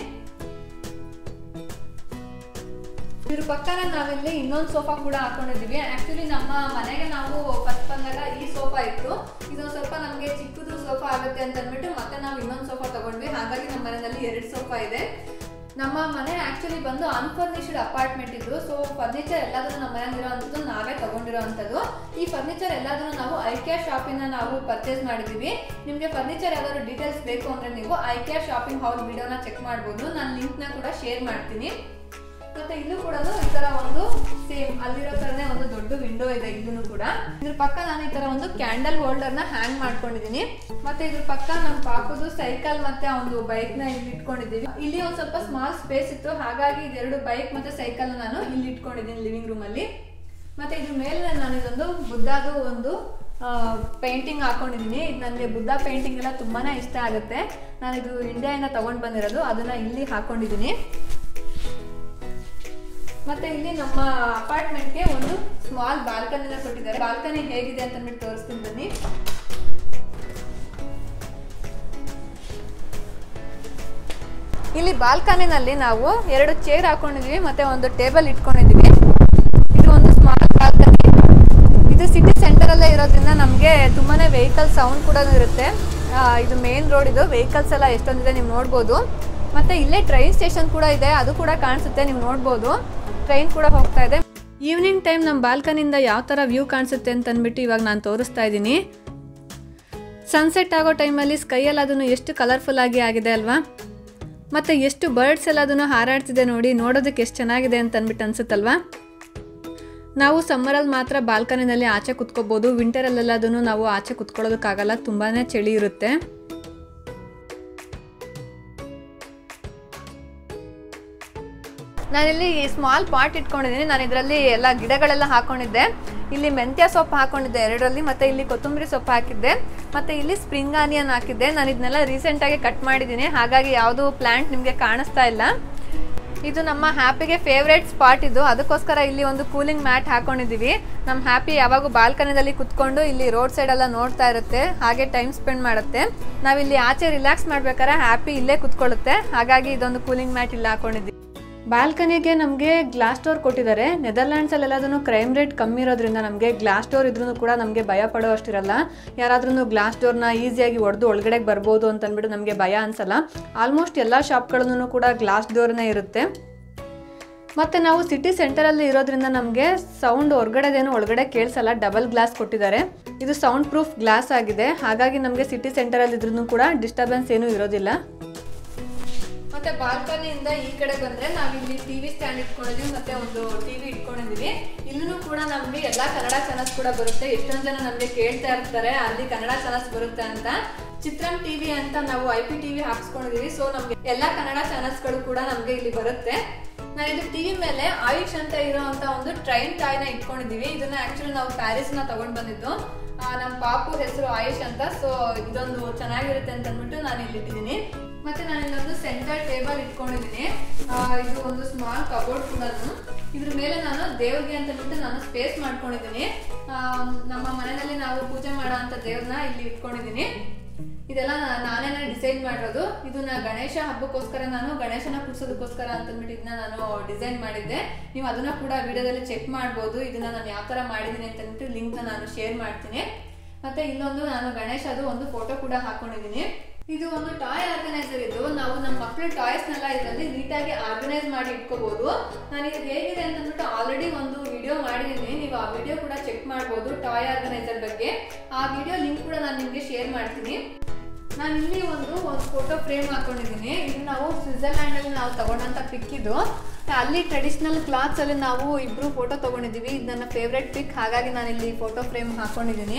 ಇದ್ರ ಪಕ್ಕನ ನಾವಿಲ್ಲಿ ಇನ್ನೊಂದು ಸೋಫಾ ಕೂಡ ಹಾಕೊಂಡಿದೀವಿ. ಆಕ್ಚುಲಿ ನಮ್ಮ ಮನೆಗೆ ನಾವು ಫಸ್ಟ್ ಬಂದಾಗ ಈ ಸೋಫಾ ಇತ್ತು. ಇದೊಂದು ಸ್ವಲ್ಪ ನಮಗೆ ಚಿಕ್ಕದು ಸೋಫಾ ಆಗುತ್ತೆ ಅಂತ ಅಂದ್ಬಿಟ್ಟು ಮತ್ತೆ ನಾವು ಇನ್ನೊಂದು ಸೋಫಾ ತಗೊಂಡ್ವಿ. ಹಾಗಾಗಿ ನಮ್ಮ ಮನೆಯಲ್ಲಿ 2 ಸೋಫಾ ಇದೆ. ನಮ್ಮ ಮನೆ ಆಕ್ಚುಲಿ ಬಂದು ಅನ್ಫರ್ನಿಶ್ಡ್ ಅಪಾರ್ಟ್ಮೆಂಟ್ ಇದ್ದು. ಸೊ ಫರ್ನಿಚರ್ ಎಲ್ಲದನ್ನು ನಮ್ಮ ಮನೆಯಲ್ಲಿರುವಂಥದ್ದು ನಾವೇ ತಗೊಂಡಿರೋವಂಥದ್ದು. ಈ ಫರ್ನಿಚರ್ ಎಲ್ಲದನ್ನು ನಾವು ಐಕ್ಯಾ ಶಾಪಿಂದ ನಾವು ಪರ್ಚೇಸ್ ಮಾಡಿದೀವಿ. ನಿಮಗೆ ಫರ್ನಿಚರ್ ಯಾವ್ದಾದ್ರು ಡೀಟೇಲ್ಸ್ ಬೇಕು ಅಂದ್ರೆ ನೀವು ಐಕ್ಯಾ ಶಾಪಿಂಗ್ ಹಾಲ್ ವಿಡಿಯೋನ ಚೆಕ್ ಮಾಡ್ಬೋದು. ನಾನು ಲಿಂಕ್ನ ಕೂಡ ಶೇರ್ ಮಾಡ್ತೀನಿ. ಮತ್ತೆ ಇಲ್ಲೂ ಕೂಡ ಈ ತರ ಒಂದು ಸೇಮ್ ಅಲ್ಲಿರೋ ತರನೇ ಒಂದು ದೊಡ್ಡ ವಿಂಡೋ ಇದೆ. ಇಲ್ಲೂ ಕೂಡ ಇದ್ರ ಪಕ್ಕ ನಾನು ಈ ತರ ಒಂದು ಕ್ಯಾಂಡಲ್ ಹೋಲ್ಡರ್ ನ ಹ್ಯಾಂಗ್ ಮಾಡ್ಕೊಂಡಿದೀನಿ. ಮತ್ತೆ ಇದ್ರ ಪಕ್ಕ ನಮ್ಮ ಪಾಪುದು ಸೈಕಲ್ ಮತ್ತೆ ಒಂದು ಬೈಕ್ ನ ಇಲ್ಲಿ ಇಟ್ಕೊಂಡಿದೀವಿ. ಇಲ್ಲಿ ಒಂದ್ ಸ್ವಲ್ಪ ಸ್ಮಾಲ್ ಸ್ಪೇಸ್ ಇತ್ತು, ಹಾಗಾಗಿ ಇದೆರಡು ಬೈಕ್ ಮತ್ತೆ ಸೈಕಲ್ ನಾನು ಇಲ್ಲಿ ಇಟ್ಕೊಂಡಿದ್ದೀನಿ ಲಿವಿಂಗ್ ರೂಮ್ ಅಲ್ಲಿ. ಮತ್ತೆ ಇದ್ರ ಮೇಲೆ ನಾನು ಇದೊಂದು ಬುದ್ಧದು ಒಂದು ಪೇಂಟಿಂಗ್ ಹಾಕೊಂಡಿದ್ದೀನಿ. ಇದು ನನಗೆ ಬುದ್ಧ ಪೇಂಟಿಂಗ್ ಎಲ್ಲ ತುಂಬಾನೇ ಇಷ್ಟ ಆಗುತ್ತೆ. ನಾನು ಇದು ಇಂಡಿಯಾದಿಂದ ತಗೊಂಡ್ ಬಂದಿರೋದು, ಅದನ್ನ ಇಲ್ಲಿ ಹಾಕೊಂಡಿದ್ದೀನಿ. ಮತ್ತೆ ಇಲ್ಲಿ ನಮ್ಮ ಅಪಾರ್ಟ್ಮೆಂಟ್ಗೆ ಒಂದು ಸ್ಮಾಲ್ ಬಾಲ್ಕನಿನ ಕೊಟ್ಟಿದ್ದಾರೆ. ಬಾಲ್ಕನಿ ಹೇಗಿದೆ ಅಂತ ಅಂದ್ಬಿಟ್ಟು ತೋರಿಸ್ತೀನಿ ಬನ್ನಿ. ಇಲ್ಲಿ ಬಾಲ್ಕನಿನಲ್ಲಿ ನಾವು 2 ಚೇರ್ ಹಾಕೊಂಡಿದೀವಿ, ಮತ್ತೆ ಒಂದು ಟೇಬಲ್ ಇಟ್ಕೊಂಡಿದೀವಿ. ಇದು ಒಂದು ಸ್ಮಾಲ್ ಬಾಲ್ಕನಿ. ಇದು ಸಿಟಿ ಸೆಂಟರ್ ಅಲ್ಲೇ ಇರೋದ್ರಿಂದ ನಮಗೆ ತುಂಬಾನೇ ವೆಹಿಕಲ್ ಸೌಂಡ್ ಕೂಡ ಇರುತ್ತೆ. ಇದು ಮೇನ್ ರೋಡ್. ಇದು ವೆಹಿಕಲ್ಸ್ ಎಲ್ಲ ಎಷ್ಟೊಂದಿದೆ ನೀವು ನೋಡ್ಬೋದು. ಮತ್ತೆ ಇಲ್ಲೇ ಟ್ರೈನ್ ಸ್ಟೇಷನ್ ಕೂಡ ಇದೆ, ಅದು ಕೂಡ ಕಾಣಿಸುತ್ತೆ, ನೀವು ನೋಡ್ಬೋದು. ಟ್ರೈನ್ ಕೂಡ ಹೋಗ್ತಾ ಇದೆ. ಈವ್ನಿಂಗ್ ಟೈಮ್ ನಮ್ಮ ಬಾಲ್ಕನಿಂದ ಯಾವ ಥರ ವ್ಯೂ ಕಾಣಿಸುತ್ತೆ ಅಂತ ಅಂದ್ಬಿಟ್ಟು ಇವಾಗ ನಾನು ತೋರಿಸ್ತಾ ಇದ್ದೀನಿ. ಸನ್ಸೆಟ್ ಆಗೋ ಟೈಮಲ್ಲಿ ಸ್ಕೈಯಲ್ಲಿ ಅದನ್ನು ಎಷ್ಟು ಕಲರ್ಫುಲ್ ಆಗಿ ಆಗಿದೆ ಅಲ್ವಾ. ಮತ್ತು ಎಷ್ಟು ಬರ್ಡ್ಸ್ ಎಲ್ಲ ಅದನ್ನು ಹಾರಾಡ್ತಿದೆ ನೋಡಿ, ನೋಡೋದಕ್ಕೆ ಎಷ್ಟು ಚೆನ್ನಾಗಿದೆ ಅಂತ ಅಂದ್ಬಿಟ್ಟು ಅನ್ಸುತ್ತಲ್ವಾ. ನಾವು ಸಮ್ಮರಲ್ಲಿ ಮಾತ್ರ ಬಾಲ್ಕನಿನಲ್ಲಿ ಆಚೆ ಕುತ್ಕೋಬೋದು, ವಿಂಟರಲ್ಲೆಲ್ಲ ಅದನ್ನು ನಾವು ಆಚೆ ಕುತ್ಕೊಳ್ಳೋದಕ್ಕಾಗಲ್ಲ, ತುಂಬಾ ಚಳಿ ಇರುತ್ತೆ. ನಾನಿಲ್ಲಿ ಸ್ಮಾಲ್ ಪಾಟ್ ಇಟ್ಕೊಂಡಿದ್ದೀನಿ. ನಾನು ಇದರಲ್ಲಿ ಎಲ್ಲ ಗಿಡಗಳೆಲ್ಲ ಹಾಕೊಂಡಿದ್ದೆ. ಇಲ್ಲಿ ಮೆಂತ್ಯ ಸೊಪ್ಪು ಹಾಕೊಂಡಿದ್ದೆ 2ರಲ್ಲಿ, ಮತ್ತು ಇಲ್ಲಿ ಕೊತ್ತಂಬರಿ ಸೊಪ್ಪು ಹಾಕಿದ್ದೆ, ಮತ್ತು ಇಲ್ಲಿ ಸ್ಪ್ರಿಂಗ್ ಆನಿಯನ್ ಹಾಕಿದ್ದೆ. ನಾನು ಇದನ್ನೆಲ್ಲ ರೀಸೆಂಟಾಗಿ ಕಟ್ ಮಾಡಿದ್ದೀನಿ, ಹಾಗಾಗಿ ಯಾವುದು ಪ್ಲ್ಯಾಂಟ್ ನಿಮಗೆ ಕಾಣಿಸ್ತಾ ಇಲ್ಲ. ಇದು ನಮ್ಮ ಹ್ಯಾಪಿಗೆ ಫೇವ್ರೇಟ್ ಸ್ಪಾಟ್ ಇದು, ಅದಕ್ಕೋಸ್ಕರ ಇಲ್ಲಿ ಒಂದು ಕೂಲಿಂಗ್ ಮ್ಯಾಟ್ ಹಾಕೊಂಡಿದ್ದೀವಿ. ನಮ್ಮ ಹ್ಯಾಪಿ ಯಾವಾಗೂ ಬಾಲ್ಕನಿದಲ್ಲಿ ಕುತ್ಕೊಂಡು ಇಲ್ಲಿ ರೋಡ್ ಸೈಡೆಲ್ಲ ನೋಡ್ತಾ ಇರುತ್ತೆ, ಹಾಗೆ ಟೈಮ್ ಸ್ಪೆಂಡ್ ಮಾಡುತ್ತೆ. ನಾವಿಲ್ಲಿ ಆಚೆ ರಿಲ್ಯಾಕ್ಸ್ ಮಾಡ್ಬೇಕಾದ್ರೆ ಹ್ಯಾಪಿ ಇಲ್ಲೇ ಕುತ್ಕೊಳ್ಳುತ್ತೆ, ಹಾಗಾಗಿ ಇದೊಂದು ಕೂಲಿಂಗ್ ಮ್ಯಾಟ್ ಇಲ್ಲಿ ಹಾಕೊಂಡಿದ್ದೀವಿ. ಬಾಲ್ಕನಿಗೆ ನಮಗೆ ಗ್ಲಾಸ್ ಡೋರ್ ಕೊಟ್ಟಿದ್ದಾರೆ. ನೆದರ್ಲ್ಯಾಂಡ್ಸಲ್ಲೆಲ್ಲದೂ ಕ್ರೈಮ್ ರೇಟ್ ಕಮ್ಮಿ ಇರೋದ್ರಿಂದ ನಮಗೆ ಗ್ಲಾಸ್ ಡೋರ್ ಇದ್ರೂ ಕೂಡ ನಮಗೆ ಭಯ ಪಡೋ ಅಷ್ಟಿರಲ್ಲ. ಯಾರಾದ್ರೂ ಗ್ಲಾಸ್ ಡೋರ್ನ ಈಸಿಯಾಗಿ ಹೊಡೆದು ಒಳಗಡೆಗೆ ಬರ್ಬೋದು ಅಂತಂದ್ಬಿಟ್ಟು ನಮಗೆ ಭಯ ಅನಿಸಲ್ಲ. ಆಲ್ಮೋಸ್ಟ್ ಎಲ್ಲ ಶಾಪ್ಗಳಲ್ಲೂ ಕೂಡ ಗ್ಲಾಸ್ ಡೋರ್ನೇ ಇರುತ್ತೆ. ಮತ್ತು ನಾವು ಸಿಟಿ ಸೆಂಟರಲ್ಲಿ ಇರೋದ್ರಿಂದ ನಮಗೆ ಸೌಂಡ್ ಹೊರಗಡೆದೇನು ಒಳಗಡೆ ಕೇಳಿಸಲ್ಲ, ಡಬಲ್ ಗ್ಲಾಸ್ ಕೊಟ್ಟಿದ್ದಾರೆ. ಇದು ಸೌಂಡ್ ಪ್ರೂಫ್ ಗ್ಲಾಸ್ ಆಗಿದೆ, ಹಾಗಾಗಿ ನಮಗೆ ಸಿಟಿ ಸೆಂಟರಲ್ಲಿ ಇದ್ರೂ ಕೂಡ ಡಿಸ್ಟರ್ಬೆನ್ಸ್ ಏನೂ ಇರೋದಿಲ್ಲ. ಮತ್ತೆ ಬಾಲ್ಕನಿಯಿಂದ ಈ ಕಡೆ ಬಂದ್ರೆ ನಾವಿಲ್ಲಿ ಟಿವಿ ಸ್ಟ್ಯಾಂಡ್ ಇಟ್ಕೊಂಡಿದೀವಿ, ಮತ್ತೆ ಒಂದು ಟಿವಿ ಇಟ್ಕೊಂಡಿದೀವಿ. ಇಲ್ಲೂ ಕೂಡ ನಮ್ಗೆ ಎಲ್ಲಾ ಕನ್ನಡ ಚಾನಲ್ಸ್ ಕೂಡ ಬರುತ್ತೆ. ಎಷ್ಟೊಂದು ಜನ ನಮ್ಗೆ ಕೇಳ್ತಾ ಇರ್ತಾರೆ ಅಲ್ಲಿ ಕನ್ನಡ ಚಾನಲ್ಸ್ ಬರುತ್ತೆ ಅಂತ. ಚಿತ್ರಂ ಟಿವಿ ಅಂತ ನಾವು IPTV ಹಾಕ್ಸ್ಕೊಂಡಿದೀವಿ. ಸೊ ನಮ್ಗೆ ಎಲ್ಲಾ ಕನ್ನಡ ಚಾನಲ್ಸ್ಗಳು ಕೂಡ ನಮ್ಗೆ ಇಲ್ಲಿ ಬರುತ್ತೆ. ನಾನು ಇದು ಟಿವಿ ಮೇಲೆ ಆಯುಷ್ ಅಂತ ಇರೋಂತ ಒಂದು ಟ್ರೈನ್ ಟಾಯ್ನ ಇಟ್ಕೊಂಡಿದೀವಿ. ಇದನ್ನ ಆಕ್ಚುಲಿ ನಾವು ಪ್ಯಾರಿಸ್ ನ ತಗೊಂಡ್ ಬಂದಿದ್ದು. ನಮ್ಮ ಪಾಪು ಹೆಸರು ಆಯುಷ್ ಅಂತ. ಸೊ ಇದೊಂದು ಚೆನ್ನಾಗಿರುತ್ತೆ ಅಂತ ಅಂದ್ಬಿಟ್ಟು ನಾನು ಇಲ್ಲಿ ಇಟ್ಟಿದ್ದೀನಿ. ಮತ್ತೆ ನಾನು ಇಲ್ಲೊಂದು ಸೆಂಟರ್ ಟೇಬಲ್ ಇಟ್ಕೊಂಡಿದ್ದೀನಿ. ಇದು ಒಂದು ಸ್ಮಾಲ್ ಕಬೋರ್ಡ್ ಕೂಡ. ಇದ್ರ ಮೇಲೆ ನಾನು ದೇವ್ರಿಗೆ ಅಂತ ಬಿಟ್ಟು ನಾನು ಸ್ಪೇಸ್ ಮಾಡ್ಕೊಂಡಿದ್ದೀನಿ. ನಮ್ಮ ಮನೆಯಲ್ಲಿ ನಾವು ಪೂಜೆ ಮಾಡೋ ಅಂತ ದೇವ್ರನ್ನ ಇಲ್ಲಿ ಇಟ್ಕೊಂಡಿದ್ದೀನಿ. ಇದೆಲ್ಲ ನಾನೇ ಡಿಸೈನ್ ಮಾಡಿರೋದು. ಇದನ್ನ ಗಣೇಶ ಹಬ್ಬಕ್ಕೋಸ್ಕರ ನಾನು ಗಣೇಶನ ಕೂರ್ಸೋದಕ್ಕೋಸ್ಕರ ಅಂತಂದ್ಬಿಟ್ಟು ಇದನ್ನ ನಾನು ಡಿಸೈನ್ ಮಾಡಿದ್ದೆ. ನೀವು ಅದನ್ನ ಕೂಡ ವಿಡಿಯೋದಲ್ಲಿ ಚೆಕ್ ಮಾಡ್ಬೋದು. ಇದನ್ನ ನಾನು ಯಾವ ತರ ಮಾಡಿದ್ದೀನಿ ಅಂತಂದ್ಬಿಟ್ಟು ಲಿಂಕ್ ನಾನು ಶೇರ್ ಮಾಡ್ತೀನಿ. ಮತ್ತೆ ಇಲ್ಲೊಂದು ನಾನು ಗಣೇಶದು ಒಂದು ಫೋಟೋ ಕೂಡ ಹಾಕೊಂಡಿದ್ದೀನಿ. ಇದು ಒಂದು ಟಾಯ್ ಆರ್ಗನೈಸರ್. ಇದು ನಾವು ನಮ್ಮ ಮಕ್ಕಳ ಟಾಯ್ಸ್ನೆಲ್ಲ ಇದರಲ್ಲಿ ನೀಟಾಗಿ ಆರ್ಗನೈಸ್ ಮಾಡಿ ಇಟ್ಕೋಬಹುದು. ನಾನು ಇದು ಹೇಗಿದೆ ಅಂತಂದ್ಬಿಟ್ಟು ಆಲ್ರೆಡಿ ಒಂದು ವಿಡಿಯೋ ಮಾಡಿದ್ದೀನಿ, ನೀವು ಆ ವಿಡಿಯೋ ಕೂಡ ಚೆಕ್ ಮಾಡ್ಬೋದು ಟಾಯ್ ಆರ್ಗನೈಸರ್ ಬಗ್ಗೆ. ಆ ವಿಡಿಯೋ ಲಿಂಕ್ ಕೂಡ ನಾನು ನಿಮಗೆ ಶೇರ್ ಮಾಡ್ತೀನಿ. ನಾನು ಇಲ್ಲಿ ಒಂದು ಫೋಟೋ ಫ್ರೇಮ್ ಹಾಕೊಂಡಿದ್ದೀನಿ. ಇದು ನಾವು ಸ್ವಿಟ್ಜರ್ಲ್ಯಾಂಡ್ ಅಲ್ಲಿ ನಾವು ತಗೊಂಡಂತ ಪಿಕ್ ಇದು. ಅಲ್ಲಿ ಟ್ರೆಡಿಷನಲ್ ಕ್ಲಾತ್ಸ್ ಅಲ್ಲಿ ನಾವು ಇಬ್ರು ಫೋಟೋ ತಗೊಂಡಿದ್ದೀವಿ. ಇದು ನನ್ನ ಫೇವ್ರೆಟ್ ಪಿಕ್, ಹಾಗಾಗಿ ನಾನು ಇಲ್ಲಿ ಫೋಟೋ ಫ್ರೇಮ್ ಹಾಕೊಂಡಿದ್ದೀನಿ.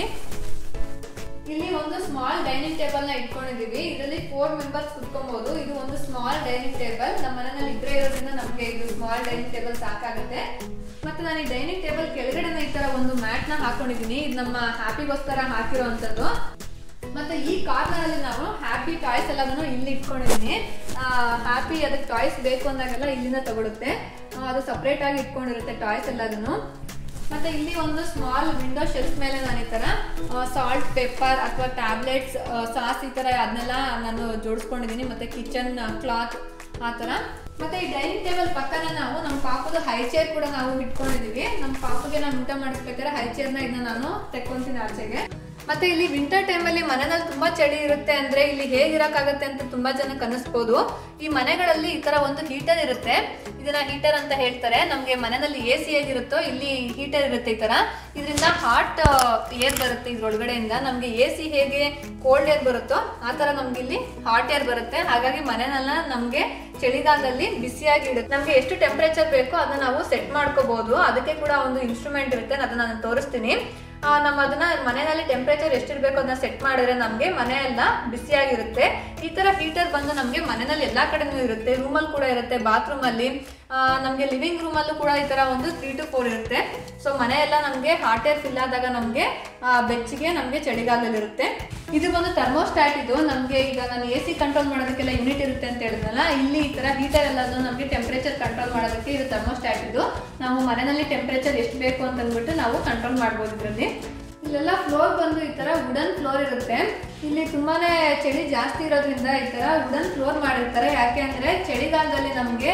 ಇಲ್ಲಿ ಒಂದು ಸ್ಮಾಲ್ ಡೈನಿಂಗ್ ಟೇಬಲ್ ನ ಇಟ್ಕೊಂಡಿದೀವಿ. ಇದರಲ್ಲಿ 4 ಮೆಂಬರ್ಸ್ ಕುತ್ಕೊಬಹುದು. ಇದು ಒಂದು ಸ್ಮಾಲ್ ಡೈನಿಂಗ್ ಟೇಬಲ್. ನಮ್ಮ ಮನೆಯಲ್ಲಿ ಇಬ್ಬರೇ ಇರೋದ್ರಿಂದ ನಮಗೆ ಇದು ಸ್ಮಾಲ್ ಡೈನಿಂಗ್ ಟೇಬಲ್ ಸಾಕಾಗುತ್ತೆ. ಮತ್ತೆ ನಾನು ಈ ಡೈನಿಂಗ್ ಟೇಬಲ್ ಕೆಳಗಡೆ ಈ ತರ ಒಂದು ಮ್ಯಾಟ್ ನ ಹಾಕೊಂಡಿದ್ದೀನಿ. ಇದು ನಮ್ಮ ಹ್ಯಾಪಿಗೋಸ್ಕರ ಹಾಕಿರುವಂತದ್ದು. ಮತ್ತೆ ಈ ಕಾರ್ನರ್ ಅಲ್ಲಿ ನಾವು ಹ್ಯಾಪಿ ಟಾಯ್ಸ್ ಎಲ್ಲದನ್ನು ಇಲ್ಲಿ ಇಟ್ಕೊಂಡಿದ್ದೀನಿ. ಹ್ಯಾಪಿ ಅದಕ್ಕೆ ಟಾಯ್ಸ್ ಬೇಕು ಅಂದಾಗೆಲ್ಲ ಇಲ್ಲಿಂದ ತಗೊಳುತ್ತೆ. ಅದು ಸಪ್ರೇಟ್ ಆಗಿ ಇಟ್ಕೊಂಡಿರುತ್ತೆ ಟಾಯ್ಸ್ ಎಲ್ಲದನ್ನು. ಮತ್ತೆ ಇಲ್ಲಿ ಒಂದು ಸ್ಮಾಲ್ ವಿಂಡೋ ಶೆಲ್ಫ್ ಮೇಲೆ ನಾನು ಈ ತರ ಸಾಲ್ಟ್, ಪೆಪ್ಪರ್ ಅಥವಾ ಟ್ಯಾಬ್ಲೆಟ್ಸ್, ಸಾಸ್ ಈ ತರ ಅದನ್ನೆಲ್ಲ ನಾನು ಜೋಡಿಸ್ಕೊಂಡಿದ್ದೀನಿ. ಮತ್ತೆ ಕಿಚನ್ ಕ್ಲಾತ್ ಆ ತರ. ಮತ್ತೆ ಈ ಡೈನಿಂಗ್ ಟೇಬಲ್ ಪಕ್ಕನೆ ನಾವು ನಮ್ಮ ಪಾಪದ ಹೈ ಚೇರ್ ಕೂಡ ನಾವು ಇಟ್ಕೊಂಡಿದೀವಿ. ನಮ್ಮ ಪಾಪಗೆ ನಾನು ಊಟ ಮಾಡಿಸ್ಬೇಕಾದ್ರೆ ಹೈ ಚೇರ್ನ ಇದನ್ನ ನಾನು ತೆಕ್ಕೊಂತೀನಿ ಆಚೆಗೆ. ಮತ್ತೆ ಇಲ್ಲಿ ವಿಂಟರ್ ಟೈಮಲ್ಲಿ ಮನೆಯಲ್ಲಿ ತುಂಬಾ ಚಳಿ ಇರುತ್ತೆ ಅಂದ್ರೆ ಇಲ್ಲಿ ಹೇಗಿರಕ್ಕಾಗತ್ತೆ ಅಂತ ತುಂಬಾ ಜನಕ್ಕೆ ಅನಿಸ್ಬೋದು. ಈ ಮನೆಗಳಲ್ಲಿ ಈ ತರ ಒಂದು ಹೀಟರ್ ಇರುತ್ತೆ. ಇದನ್ನ ಹೀಟರ್ ಅಂತ ಹೇಳ್ತಾರೆ. ನಮ್ಗೆ ಮನೆಯಲ್ಲಿ AC ಹೇಗಿರುತ್ತೋ ಇಲ್ಲಿ ಹೀಟರ್ ಇರುತ್ತೆ ಈ ತರ. ಇದರಿಂದ ಹಾಟ್ ಏರ್ ಬರುತ್ತೆ ಇದ್ರೊಳಗಡೆಯಿಂದ. ನಮ್ಗೆ AC ಹೇಗೆ ಕೋಲ್ಡ್ ಏರ್ ಬರುತ್ತೋ ಆ ತರ ನಮ್ಗೆ ಇಲ್ಲಿ ಹಾಟ್ ಏರ್ ಬರುತ್ತೆ. ಹಾಗಾಗಿ ಮನೆನೆಲ್ಲ ನಮ್ಗೆ ಚಳಿಗಾಲದಲ್ಲಿ ಬಿಸಿಯಾಗಿ ಇಡುತ್ತೆ. ನಮ್ಗೆ ಎಷ್ಟು ಟೆಂಪರೇಚರ್ ಬೇಕೋ ಅದನ್ನ ನಾವು ಸೆಟ್ ಮಾಡ್ಕೋಬಹುದು. ಅದಕ್ಕೆ ಕೂಡ ಒಂದು ಇನ್ಸ್ಟ್ರೂಮೆಂಟ್ ಇರುತ್ತೆ, ಅದನ್ನ ನಾನು ತೋರಿಸ್ತೀನಿ. ನಮ್ಮ ಅದನ್ನ ಮನೆಯಲ್ಲಿ ಟೆಂಪರೇಚರ್ ಎಷ್ಟಿರ್ಬೇಕು ಅದನ್ನ ಸೆಟ್ ಮಾಡಿದ್ರೆ ನಮ್ಗೆ ಮನೆ ಎಲ್ಲ ಬಿಸಿಯಾಗಿರುತ್ತೆ. ಈ ತರ ಹೀಟರ್ ಬಂದು ನಮ್ಗೆ ಮನೆಯಲ್ಲಿ ಎಲ್ಲಾ ಕಡೆನೂ ಇರುತ್ತೆ. ರೂಮಲ್ಲಿ ಕೂಡ ಇರುತ್ತೆ, ಬಾತ್ರೂಮ್ ಅಲ್ಲಿ, ನಮ್ಗೆ ಲಿವಿಂಗ್ ರೂಮ್ ಅಲ್ಲೂ ಕೂಡ ಈ ತರ ಒಂದು 3 to 4 ಇರುತ್ತೆ. ಸೊ ಮನೆ ಎಲ್ಲ ನಮ್ಗೆ ಹಾಟ್ ಏರ್ ಫಿಲ್ ಆದಾಗ ನಮ್ಗೆ ಬೆಚ್ಚಗೆ ನಮ್ಗೆ ಚಳಿಗಾಲದಲ್ಲಿ ಇರುತ್ತೆ. ಇದು ಒಂದು ಥರ್ಮೋಸ್ಟಾಟ್. ಇದು ನಮ್ಗೆ ಈಗ ನಾನು AC ಕಂಟ್ರೋಲ್ ಮಾಡೋದಕ್ಕೆಲ್ಲ ಯೂನಿಟ್ ಇರುತ್ತೆ ಅಂತ ಹೇಳಿದ್ನಲ್ಲ, ಇಲ್ಲಿ ಈ ತರ ಹೀಟರ್ ಎಲ್ಲ ನಮ್ಗೆ ಟೆಂಪರೇಚರ್ ಕಂಟ್ರೋಲ್ ಮಾಡೋದಕ್ಕೆ ಇದು ಥರ್ಮೋಸ್ಟಾಟ್. ಇದು ನಾವು ಮನೆಯಲ್ಲಿ ಟೆಂಪರೇಚರ್ ಎಷ್ಟು ಬೇಕು ಅಂತ ಅಂದ್ಬಿಟ್ಟು ನಾವು ಕಂಟ್ರೋಲ್ ಮಾಡ್ಬೋದು ಇದರಲ್ಲಿ. ಇಲ್ಲೆಲ್ಲ ಫ್ಲೋರ್ ಬಂದು ಈ ತರ ವುಡನ್ ಫ್ಲೋರ್ ಇರುತ್ತೆ. ಇಲ್ಲಿ ತುಂಬಾನೇ ಚಳಿ ಜಾಸ್ತಿ ಇರೋದ್ರಿಂದ ಈ ತರ ವುಡನ್ ಫ್ಲೋರ್ ಮಾಡಿರ್ತಾರೆ. ಯಾಕೆ ಅಂದ್ರೆ ಚಳಿಗಾಲದಲ್ಲಿ ನಮ್ಗೆ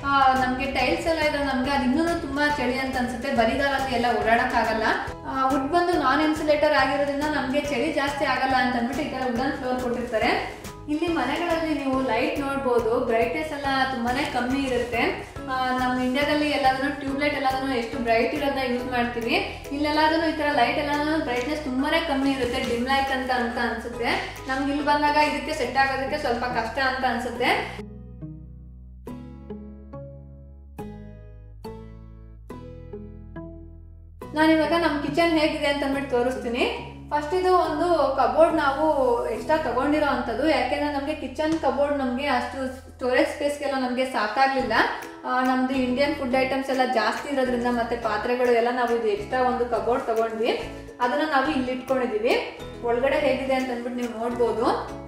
ಟೈಲ್ಸ್ ಎಲ್ಲ ಇದ್ರೆ ನಮ್ಗೆ ಅದು ಇನ್ನೂ ತುಂಬಾ ಚಳಿ ಅಂತ ಅನ್ಸುತ್ತೆ. ಬರಿಗಾಲಲ್ಲಿ ಎಲ್ಲ ಓಡಾಡಕ್ ಆಗಲ್ಲ. ವುಡ್ ಬಂದು ನಾನ್ ಇನ್ಸುಲೇಟರ್ ಆಗಿರೋದ್ರಿಂದ ನಮ್ಗೆ ಚಳಿ ಜಾಸ್ತಿ ಆಗಲ್ಲ ಅಂತ ಅಂದ್ಬಿಟ್ಟು ಈ ತರ ವುಡನ್ ಫ್ಲೋರ್ ಕೊಟ್ಟಿರ್ತಾರೆ. ಇಲ್ಲಿ ಮನೆಗಳಲ್ಲಿ ನೀವು ಲೈಟ್ ನೋಡ್ಬೋದು, ಬ್ರೈಟ್ನೆಸ್ ಎಲ್ಲ ತುಂಬಾನೇ ಕಮ್ಮಿ ಇರುತ್ತೆ. ನಮ್ಮ ಇಂಡಿಯಾದಲ್ಲಿ ಎಲ್ಲಾದ್ರೂ ಟ್ಯೂಬ್ಲೈಟ್ ಎಲ್ಲಾದ್ರೂ ಎಷ್ಟು ಬ್ರೈಟ್ ಇರೋದನ್ನ ಯೂಸ್ ಮಾಡ್ತೀವಿ. ಇಲ್ಲೆಲ್ಲಾದ್ರೂ ಈ ತರ ಲೈಟ್ ಎಲ್ಲ ಬ್ರೈಟ್ನೆಸ್ ತುಂಬಾನೇ ಕಮ್ಮಿ ಇರುತ್ತೆ, ಡಿಮ್ ಲೈಟ್ ಅಂತ ಅನ್ಸುತ್ತೆ. ನಮ್ಗೆ ಇಲ್ಲಿ ಬಂದಾಗ ಇದಕ್ಕೆ ಸೆಟ್ ಆಗೋದಕ್ಕೆ ಸ್ವಲ್ಪ ಕಷ್ಟ ಅಂತ ಅನ್ಸುತ್ತೆ. ನಾನಿವಾಗ ನಮ್ಮ ಕಿಚನ್ ಹೇಗಿದೆ ಅಂತ ಅಂದ್ಬಿಟ್ಟು ತೋರಿಸ್ತೀನಿ. ಫಸ್ಟ್ ಇದು ಒಂದು ಕಬೋರ್ಡ್ ನಾವು ಎಕ್ಸ್ಟ್ರಾ ತಗೊಂಡಿರೋ ಅಂಥದ್ದು, ಯಾಕೆಂದ್ರೆ ನಮಗೆ ಕಿಚನ್ ಕಬೋರ್ಡ್ ನಮಗೆ ಅಷ್ಟು ಸ್ಟೋರೇಜ್ ಸ್ಪೇಸ್ಗೆಲ್ಲ ನಮಗೆ ಸಾಕಾಗಲಿಲ್ಲ. ನಮ್ಮದು ಇಂಡಿಯನ್ ಫುಡ್ ಐಟಮ್ಸ್ ಎಲ್ಲ ಜಾಸ್ತಿ ಇರೋದ್ರಿಂದ ಮತ್ತು ಪಾತ್ರೆಗಳು ಎಲ್ಲ ನಾವು ಇದು ಎಕ್ಸ್ಟ್ರಾ ಒಂದು ಕಬೋರ್ಡ್ ತಗೊಂಡ್ವಿ. ಅದನ್ನು ನಾವು ಇಲ್ಲಿ ಇಟ್ಕೊಂಡಿದ್ದೀವಿ. ಒಳಗಡೆ ಹೇಗಿದೆ ಅಂತ ಅಂದ್ಬಿಟ್ಟು ನೀವು ನೋಡ್ಬೋದು.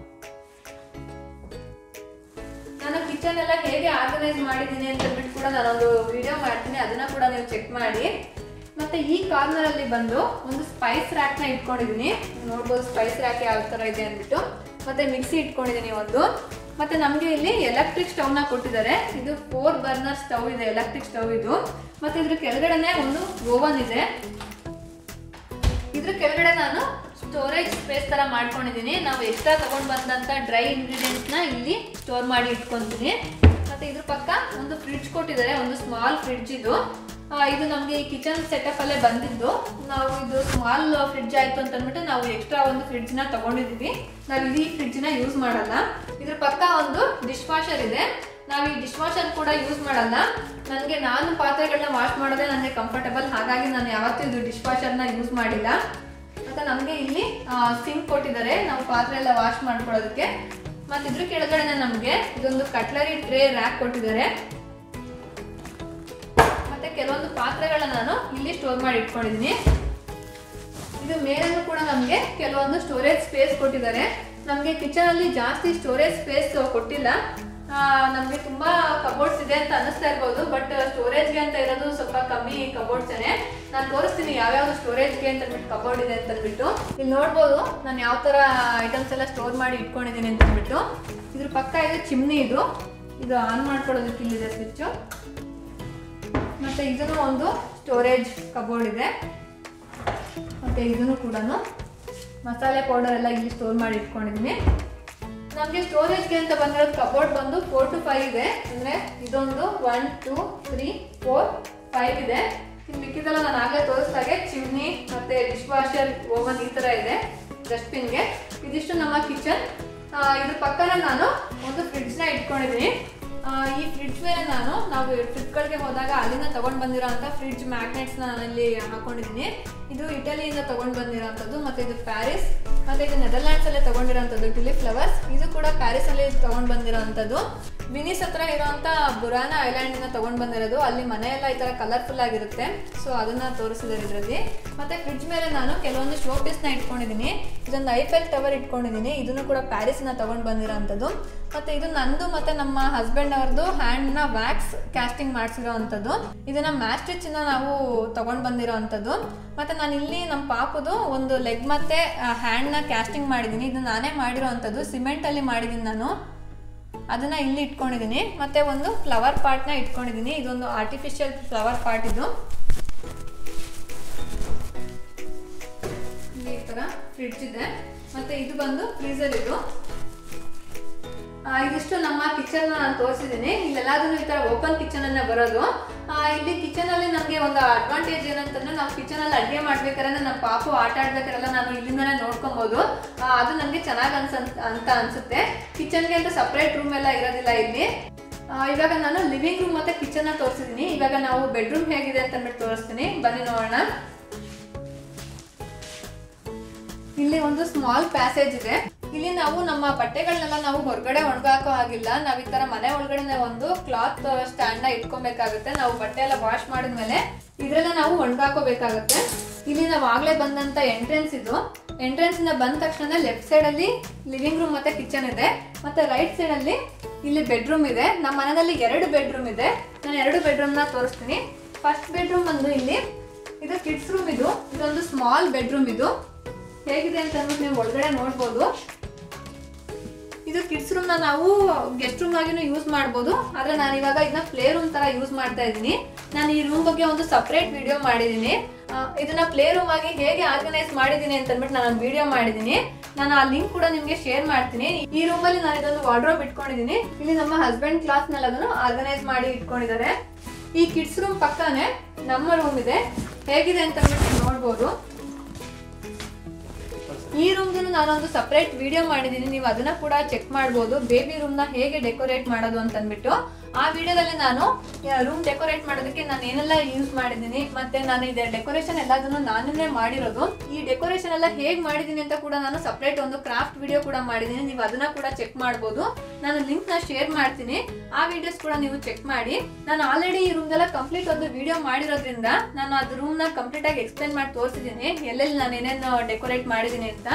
ನಾನು ಕಿಚನ್ ಎಲ್ಲ ಹೇಗೆ ಆರ್ಗನೈಸ್ ಮಾಡಿದ್ದೀನಿ ಅಂತ ಅಂದ್ಬಿಟ್ಟು ಕೂಡ ನಾನೊಂದು ವಿಡಿಯೋ ಮಾಡ್ತೀನಿ, ಅದನ್ನು ಕೂಡ ನೀವು ಚೆಕ್ ಮಾಡಿ. ಮತ್ತೆ ಈ ಕಾರ್ನರ್ ಅಲ್ಲಿ ಬಂದು ಒಂದು ಸ್ಪೈಸ್ ರ್ಯಾಕ್ ನ ಇಟ್ಕೊಂಡಿದ್ದೀನಿ. ನೋಡ್ಬೋದು ಸ್ಪೈಸ್ ರ್ಯಾಕ್ ಯಾವ ತರ ಇದೆ ಅಂದ್ಬಿಟ್ಟು. ಮತ್ತೆ ಮಿಕ್ಸಿ ಇಟ್ಕೊಂಡಿದ್ದೀನಿ ಒಂದು. ಮತ್ತೆ ನಮಗೆ ಇಲ್ಲಿ ಎಲೆಕ್ಟ್ರಿಕ್ ಸ್ಟವ್ ನ ಕೊಟ್ಟಿದ್ದಾರೆ. ಇದು 4 ಬರ್ನರ್ ಸ್ಟವ್ ಇದೆ, ಎಲೆಕ್ಟ್ರಿಕ್ ಸ್ಟವ್ ಇದು. ಮತ್ತೆ ಇದ್ರ ಕೆಳಗಡೆನೆ ಒಂದು ಓವನ್ ಇದೆ. ಇದ್ರ ಕೆಳಗಡೆ ನಾನು ಸ್ಟೋರೇಜ್ ಸ್ಪೇಸ್ ತರ ಮಾಡ್ಕೊಂಡಿದ್ದೀನಿ. ನಾವು ಎಕ್ಸ್ಟ್ರಾ ತಗೊಂಡ್ ಬಂದಂತ ಡ್ರೈ ಇಂಗ್ರೀಡಿಯೆಂಟ್ಸ್ ನ ಇಲ್ಲಿ ಸ್ಟೋರ್ ಮಾಡಿ ಇಟ್ಕೊಂತೀನಿ. ಮತ್ತೆ ಇದ್ರ ಪಕ್ಕ ಒಂದು ಫ್ರಿಡ್ಜ್ ಕೊಟ್ಟಿದ್ದಾರೆ, ಒಂದು ಸ್ಮಾಲ್ ಫ್ರಿಡ್ಜ್ ಇದು. ಇದು ನಮಗೆ ಈ ಕಿಚನ್ ಸೆಟಪ್ ಅಲ್ಲೇ ಬಂದಿದ್ದು. ನಾವು ಇದು ಸ್ಮಾಲ್ ಫ್ರಿಡ್ಜ್ ಆಯ್ತು ಅಂತ ಅಂದ್ಬಿಟ್ಟು ನಾವು ಎಕ್ಸ್ಟ್ರಾ ಒಂದು ಫ್ರಿಡ್ಜ್ ನ ತಗೊಂಡಿದ್ದೀವಿ. ನಾವು ಈ ಫ್ರಿಡ್ಜ್ ನ ಯೂಸ್ ಮಾಡಲ್ಲ. ಇದ್ರ ಪಕ್ಕ ಒಂದು ಡಿಶ್ ವಾಷರ್ ಇದೆ. ನಾವು ಈ ಡಿಶ್ ವಾಷರ್ ಕೂಡ ಯೂಸ್ ಮಾಡಲ್ಲ. ನಾನು ಪಾತ್ರೆಗಳನ್ನ ವಾಶ್ ಮಾಡೋದೇ ನನಗೆ ಕಂಫರ್ಟಬಲ್, ಹಾಗಾಗಿ ನಾನು ಯಾವತ್ತೂ ಇದು ಡಿಶ್ ವಾಷರ್ನ ಯೂಸ್ ಮಾಡಿಲ್ಲ. ಮತ್ತೆ ನಮಗೆ ಇಲ್ಲಿ ಸಿಂಕ್ ಕೊಟ್ಟಿದ್ದಾರೆ, ನಾವು ಪಾತ್ರೆ ಎಲ್ಲ ವಾಶ್ ಮಾಡ್ಕೊಳ್ಳೋದಕ್ಕೆ. ಮತ್ತೆ ಇದ್ರ ಕೆಳಗಡೆ ನಮಗೆ ಇದೊಂದು ಕಟ್ಲರಿ ಟ್ರೇ ರ್ಯಾಕ್ ಕೊಟ್ಟಿದ್ದಾರೆ. ಮತ್ತೆ ಕೆಲವೊಂದು ಪಾತ್ರೆಗಳನ್ನ ನಾನು ಇಲ್ಲಿ ಸ್ಟೋರ್ ಮಾಡಿ ಇಟ್ಕೊಂಡಿದ್ದೀನಿ. ಇದು ಮೇಲೂ ಕೂಡ ನಮಗೆ ಕೆಲವೊಂದು ಸ್ಟೋರೇಜ್ ಸ್ಪೇಸ್ ಕೊಟ್ಟಿದ್ದಾರೆ. ನಮಗೆ ಕಿಚನ್ ಅಲ್ಲಿ ಜಾಸ್ತಿ ಸ್ಟೋರೇಜ್ ಸ್ಪೇಸ್ ಕೊಟ್ಟಿಲ್ಲ. ನಮಗೆ ತುಂಬಾ ಕಬೋರ್ಡ್ಸ್ ಇದೆ ಅಂತ ಅನಿಸ್ತಾ ಇರ್ಬೋದು, ಬಟ್ ಸ್ಟೋರೇಜ್ಗೆ ಅಂತ ಇರೋದು ಸ್ವಲ್ಪ ಕಮ್ಮಿ ಕಬೋರ್ಡ್ಸ್. ನಾನು ತೋರಿಸ್ತೀನಿ ಯಾವ್ಯಾವ ಸ್ಟೋರೇಜ್ಗೆ ಅಂತ ಅಂದ್ಬಿಟ್ಟು ಕಬೋರ್ಡ್ ಇದೆ ಅಂತ ಅಂದ್ಬಿಟ್ಟು. ಇಲ್ಲಿ ನೋಡ್ಬೋದು ನಾನು ಯಾವ ತರ ಐಟಮ್ಸ್ ಎಲ್ಲ ಸ್ಟೋರ್ ಮಾಡಿ ಇಟ್ಕೊಂಡಿದ್ದೀನಿ ಅಂತ ಅಂದ್ಬಿಟ್ಟು. ಇದ್ರ ಪಕ್ಕ ಇದು ಚಿಮ್ನಿ, ಇದು ಆನ್ ಮಾಡ್ಕೊಳ್ಳೋದಕ್ಕೆ ಇಲ್ಲಿದೆ ಸ್ವಿಚ್. ಮತ್ತೆ ಇದನ್ನು ಒಂದು ಸ್ಟೋರೇಜ್ ಕಬೋರ್ಡ್ ಇದೆ. ಮತ್ತೆ ಇದನ್ನು ಕೂಡ ಮಸಾಲೆ ಪೌಡರ್ ಎಲ್ಲ ಇಲ್ಲಿ ಸ್ಟೋರ್ ಮಾಡಿ ಇಟ್ಕೊಂಡಿದ್ದೀನಿ. ನಮಗೆ ಸ್ಟೋರೇಜ್ಗೆ ಅಂತ ಬಂದಿರೋದು ಕಬೋರ್ಡ್ ಬಂದು 4 to 5 ಇದೆ. ಅಂದ್ರೆ ಇದೊಂದು 1 2 3 4 5 ಇದೆ. ಇನ್ನು ಮಿಕ್ಕಿದೆಲ್ಲ ನಾನು ಆಗಲೇ ತೋರಿಸ್ದಾಗೆ ಚಿಮ್ನಿ ಮತ್ತೆ ಡಿಶ್ ವಾಷರ್, ಓವನ್ ಈ ತರ ಇದೆ. ಡಸ್ಟ್ಬಿನ್ಗೆ ಇದಿಷ್ಟು ನಮ್ಮ ಕಿಚನ್. ಇದ್ರ ಪಕ್ಕನ ನಾನು ಒಂದು ಫ್ರಿಡ್ಜ್ ನ ಇಟ್ಕೊಂಡಿದ್ದೀನಿ. ಈ ಫ್ರಿಡ್ಜ್ ಮೇಲೆ ನಾವು ಟ್ರಿಪ್ಗಳಿಗೆ ಹೋದಾಗ ಅಲ್ಲಿಂದ ತಗೊಂಡು ಬಂದಿರೋ ಅಂತ ಫ್ರಿಡ್ಜ್ ಮ್ಯಾಗ್ನೆಟ್ಸ್ ನಾನು ಇಲ್ಲಿ ಹಾಕೊಂಡಿದ್ದೀನಿ. ಇದು ಇಟಲಿಯಿಂದ ತಗೊಂಡು ಬಂದಿರೋಂಥದ್ದು. ಮತ್ತೆ ಇದು ಪ್ಯಾರಿಸ್, ಮತ್ತೆ ಇದು ನೆದರ್ಲ್ಯಾಂಡ್ಸ್ ಅಲ್ಲೇ ತಗೊಂಡಿರೋಂಥದ್ದು. ಟ್ಯುಲಿಪ್ ಫ್ಲವರ್ಸ್ ಇದು ಕೂಡ ಪ್ಯಾರಿಸ್ ಅಲ್ಲಿ ತಗೊಂಡು ಬಂದಿರೋಂಥದ್ದು. ವಿನಿಸ್ ಹತ್ರ ಇರೋಂಥ ಬುರಾನಾ ಐಲ್ಯಾಂಡ್ ಇಂದ ತಗೊಂಡು ಬಂದಿರೋದು. ಅಲ್ಲಿ ಮನೆಯೆಲ್ಲ ಈ ತರ ಕಲರ್ಫುಲ್ ಆಗಿರುತ್ತೆ, ಸೊ ಅದನ್ನ ತೋರಿಸಿದ್ದಾರೆ ಇದರಲ್ಲಿ. ಮತ್ತೆ ಫ್ರಿಡ್ಜ್ ಮೇಲೆ ನಾನು ಕೆಲವೊಂದು ಶೋ ಪೀಸ್ ನ ಇಟ್ಕೊಂಡಿದ್ದೀನಿ. ಇದೊಂದು ಐಫೆಲ್ ಟವರ್ ಇಟ್ಕೊಂಡಿದ್ದೀನಿ. ಇದನ್ನು ಕೂಡ ಪ್ಯಾರಿಸ್ ನ ತಗೊಂಡು ಬಂದಿರೋಂಥದ್ದು. ಮತ್ತೆ ಇದು ನಂದು ಮತ್ತೆ ನಮ್ಮ ಹಸ್ಬೆಂಡ್ ಅವ್ರದ್ದು ಹ್ಯಾಂಡ್ ನ ವ್ಯಾಕ್ಸ್ ಕ್ಯಾಸ್ಟಿಂಗ್ ಮಾಡಿಸಿರೋ ಅಂಥದ್ದು. ಇದನ್ನ ಮ್ಯಾಸ್ಟಿಚ್ ಇಂದ ನಾವು ತಗೊಂಡು ಬಂದಿರೋ ಅಂಥದ್ದು. ಮತ್ತೆ ನಾನು ಇಲ್ಲಿ ನಮ್ಮ ಪಾಪದು ಒಂದು ಲೆಗ್ ಮತ್ತೆ ಹ್ಯಾಂಡ್ ನ ಕ್ಯಾಸ್ಟಿಂಗ್ ಮಾಡಿದ್ದೀನಿ. ಇದು ನಾನೇ ಮಾಡಿರೋ ಅಂಥದ್ದು, ಸಿಮೆಂಟ್ ಅಲ್ಲಿ ಮಾಡಿದ್ದೀನಿ ನಾನು. ಅದನ್ನ ಇಲ್ಲಿ ಇಟ್ಕೊಂಡಿದ್ದೀನಿ. ಮತ್ತೆ ಒಂದು ಫ್ಲವರ್ ಪಾರ್ಟ್ ನ ಇಟ್ಕೊಂಡಿದ್ದೀನಿ. ಇದೊಂದು ಆರ್ಟಿಫಿಷಿಯಲ್ ಫ್ಲವರ್ ಪಾರ್ಟ್. ಇದು ಈ ತರ ಫ್ರಿಡ್ಜ್ ಇದೆ. ಮತ್ತೆ ಇದು ಬಂದು ಫ್ರೀಸರ್. ಇದಿಷ್ಟು ನಮ್ಮ ಕಿಚನ್ ನಾನು ತೋರಿಸಿದ್ದೀನಿ. ಇಲ್ಲೆಲ್ಲಾದ್ರೂ ಈ ತರ ಓಪನ್ ಕಿಚನ್ ಅನ್ನ ಬರೋದು. ಇಲ್ಲಿ ಕಿಚನ್ ಅಲ್ಲಿ ನಮಗೆ ಒಂದು ಅಡ್ವಾಂಟೇಜ್ ಏನಂತಂದ್ರೆ, ನಾವು ಕಿಚನ್ ಅಲ್ಲಿ ಅಡುಗೆ ಮಾಡ್ಬೇಕಾದ್ರೆ ನಮ್ಮ ಪಾಪು ಆಟ ಆಡ್ಬೇಕಾರೆಲ್ಲ ನಾನು ಇಲ್ಲಿಂದಾನೆ ನೋಡ್ಕೊಬಹುದು. ಅದು ನನಗೆ ಚೆನ್ನಾಗಿ ಅಂತ ಅನ್ಸುತ್ತೆ. ಕಿಚನ್ಗೆ ಅಂತ ಸಪ್ರೇಟ್ ರೂಮ್ ಎಲ್ಲ ಇರೋದಿಲ್ಲ ಇಲ್ಲಿ. ಇವಾಗ ನಾನು ಲಿವಿಂಗ್ ರೂಮ್ ಮತ್ತೆ ಕಿಚನ್ ತೋರಿಸಿದ್ದೀನಿ. ಇವಾಗ ನಾವು ಬೆಡ್ರೂಮ್ ಹೇಗಿದೆ ಅಂತ ಅಂದ್ಬಿಟ್ಟು ತೋರಿಸ್ತೀನಿ, ಬನ್ನಿ ನೋಡೋಣ. ಇಲ್ಲಿ ಒಂದು ಸ್ಮಾಲ್ ಪ್ಯಾಸೇಜ್ ಇದೆ. ಇಲ್ಲಿ ನಾವು ನಮ್ಮ ಬಟ್ಟೆಗಳನ್ನೆಲ್ಲ ನಾವು ಹೊರಗಡೆ ಒಣಗಾಕೋ ಹಾಗಿಲ್ಲ. ನಾವು ಈ ತರ ಮನೆ ಒಳಗಡೆ ಒಂದು ಕ್ಲಾತ್ ಸ್ಟ್ಯಾಂಡ್ ನ ಇಟ್ಕೊಬೇಕಾಗುತ್ತೆ. ನಾವು ಬಟ್ಟೆ ಎಲ್ಲ ವಾಶ್ ಮಾಡಿದ್ಮೇಲೆ ಇದ್ರೆಲ್ಲ ನಾವು ಒಣಗಾಕೋಬೇಕಾಗುತ್ತೆ. ಇಲ್ಲಿ ನಾವು ಆಗ್ಲೇ ಬಂದಂತ ಎಂಟ್ರೆನ್ಸ್ ಇದು. ಎಂಟ್ರೆನ್ಸ್ ಇಂದ ಬಂದ ತಕ್ಷಣ ಲೆಫ್ಟ್ ಸೈಡ್ ಅಲ್ಲಿ ಲಿವಿಂಗ್ ರೂಮ್ ಮತ್ತೆ ಕಿಚನ್ ಇದೆ. ಮತ್ತೆ ರೈಟ್ ಸೈಡ್ ಅಲ್ಲಿ ಇಲ್ಲಿ ಬೆಡ್ರೂಮ್ ಇದೆ. ನಮ್ಮ ಮನೆಯಲ್ಲಿ 2 ಬೆಡ್ರೂಮ್ ಇದೆ. ನಾನು 2 ಬೆಡ್ರೂಮ್ ನ ತೋರಿಸ್ತೀನಿ. ಫಸ್ಟ್ ಬೆಡ್ರೂಮ್ ಬಂದು ಇದು ಕಿಡ್ಸ್ ರೂಮ್. ಇದೊಂದು ಸ್ಮಾಲ್ ಬೆಡ್ರೂಮ್. ಇದು ಹೇಗಿದೆ ಅಂತ ಅಂದ್ಬಿಟ್ಟು ನೀವು ಒಳಗಡೆ ನೋಡ್ಬೋದು. ಇದು ಕಿಡ್ಸ್ ರೂಮ್ ನಾವು ಗೆಸ್ಟ್ ರೂಮ್ ಆಗಿನೂ ಯೂಸ್ ಮಾಡ್ಬೋದು. ಆದ್ರೆ ನಾನು ಇವಾಗ ಇದನ್ನ ಪ್ಲೇ ರೂಮ್ ತರ ಯೂಸ್ ಮಾಡ್ತಾ ಇದ್ದೀನಿ. ನಾನು ಈ ರೂಮ್ ಬಗ್ಗೆ ಒಂದು ಸಪ್ರೇಟ್ ವಿಡಿಯೋ ಮಾಡಿದ್ದೀನಿ. ಇದನ್ನ ಪ್ಲೇ ರೂಮ್ ಆಗಿ ಹೇಗೆ ಆರ್ಗನೈಸ್ ಮಾಡಿದೀನಿ ಅಂತ ಅಂದ್ಬಿಟ್ಟು ನಾನು ವಿಡಿಯೋ ಮಾಡಿದೀನಿ. ನಾನು ಆ ಲಿಂಕ್ ಕೂಡ ನಿಮ್ಗೆ ಶೇರ್ ಮಾಡ್ತೀನಿ. ಈ ರೂಮ್ ಅಲ್ಲಿ ನಾನು ಇದೊಂದು ವಾರ್ಡ್ರೋಬ್ ಇಟ್ಕೊಂಡಿದೀನಿ. ಇಲ್ಲಿ ನಮ್ಮ ಹಸ್ಬೆಂಡ್ ಕ್ಲಾಸ್ ನಲ್ಲಿ ಅದನ್ನು ಆರ್ಗನೈಸ್ ಮಾಡಿ ಇಟ್ಕೊಂಡಿದ್ದಾರೆ. ಈ ಕಿಡ್ಸ್ ರೂಮ್ ಪಕ್ಕನೆ ನಮ್ಮ ರೂಮ್ ಇದೆ. ಹೇಗಿದೆ ಅಂತ ಅಂದ್ಬಿಟ್ಟು ನೋಡ್ಬೋದು. ಈ ರೂಮ್ದು ನಾನೊಂದು ಸಪ್ರೇಟ್ ವಿಡಿಯೋ ಮಾಡಿದ್ದೀನಿ, ನೀವು ಅದನ್ನ ಕೂಡ ಚೆಕ್ ಮಾಡ್ಬೋದು. ಬೇಬಿ ರೂಮ್ನ ಹೇಗೆ ಡೆಕೋರೇಟ್ ಮಾಡೋದು ಅಂತ ಅಂದ್ಬಿಟ್ಟು ಆ ವಿಡಿಯೋದಲ್ಲಿ ನಾನು ರೂಮ್ ಡೆಕೋರೇಟ್ ಮಾಡೋದಕ್ಕೆ ನಾನು ಏನೆಲ್ಲ ಯೂಸ್ ಮಾಡಿದ್ದೀನಿ, ಮತ್ತೆ ನಾನು ಇದೆ ಡೆಕೋರೇಷನ್ ಎಲ್ಲದನ್ನು ನಾನೇ ಮಾಡಿರೋದು. ಈ ಡೆಕೋರೇಷನ್ ಎಲ್ಲ ಹೇಗೆ ಮಾಡಿದ್ದೀನಿ ಅಂತ ಕೂಡ ನಾನು ಸಪ್ರೇಟ್ ಒಂದು ಕ್ರಾಫ್ಟ್ ವಿಡಿಯೋ ಕೂಡ ಮಾಡಿದ್ದೀನಿ, ನೀವು ಅದನ್ನ ಕೂಡ ಚೆಕ್ ಮಾಡ್ಬೋದು. ನಾನು ಲಿಂಕ್ ನ ಶೇರ್ ಮಾಡ್ತೀನಿ, ಆ ವಿಡಿಯೋಸ್ ಕೂಡ ನೀವು ಚೆಕ್ ಮಾಡಿ. ನಾನು ಆಲ್ರೆಡಿ ಈ ರೂಮ್ದೆಲ್ಲ ಕಂಪ್ಲೀಟ್ ಒಂದು ವಿಡಿಯೋ ಮಾಡಿರೋದ್ರಿಂದ ನಾನು ಅದು ರೂಮ್ ನ ಕಂಪ್ಲೀಟ್ ಆಗಿ ಎಕ್ಸ್ಪ್ಲೇನ್ ಮಾಡಿ ತೋರಿಸಿದ್ದೀನಿ, ಎಲ್ಲೆಲ್ಲಿ ನಾನು ಏನೇನು ಡೆಕೋರೇಟ್ ಮಾಡಿದ್ದೀನಿ ಅಂತ.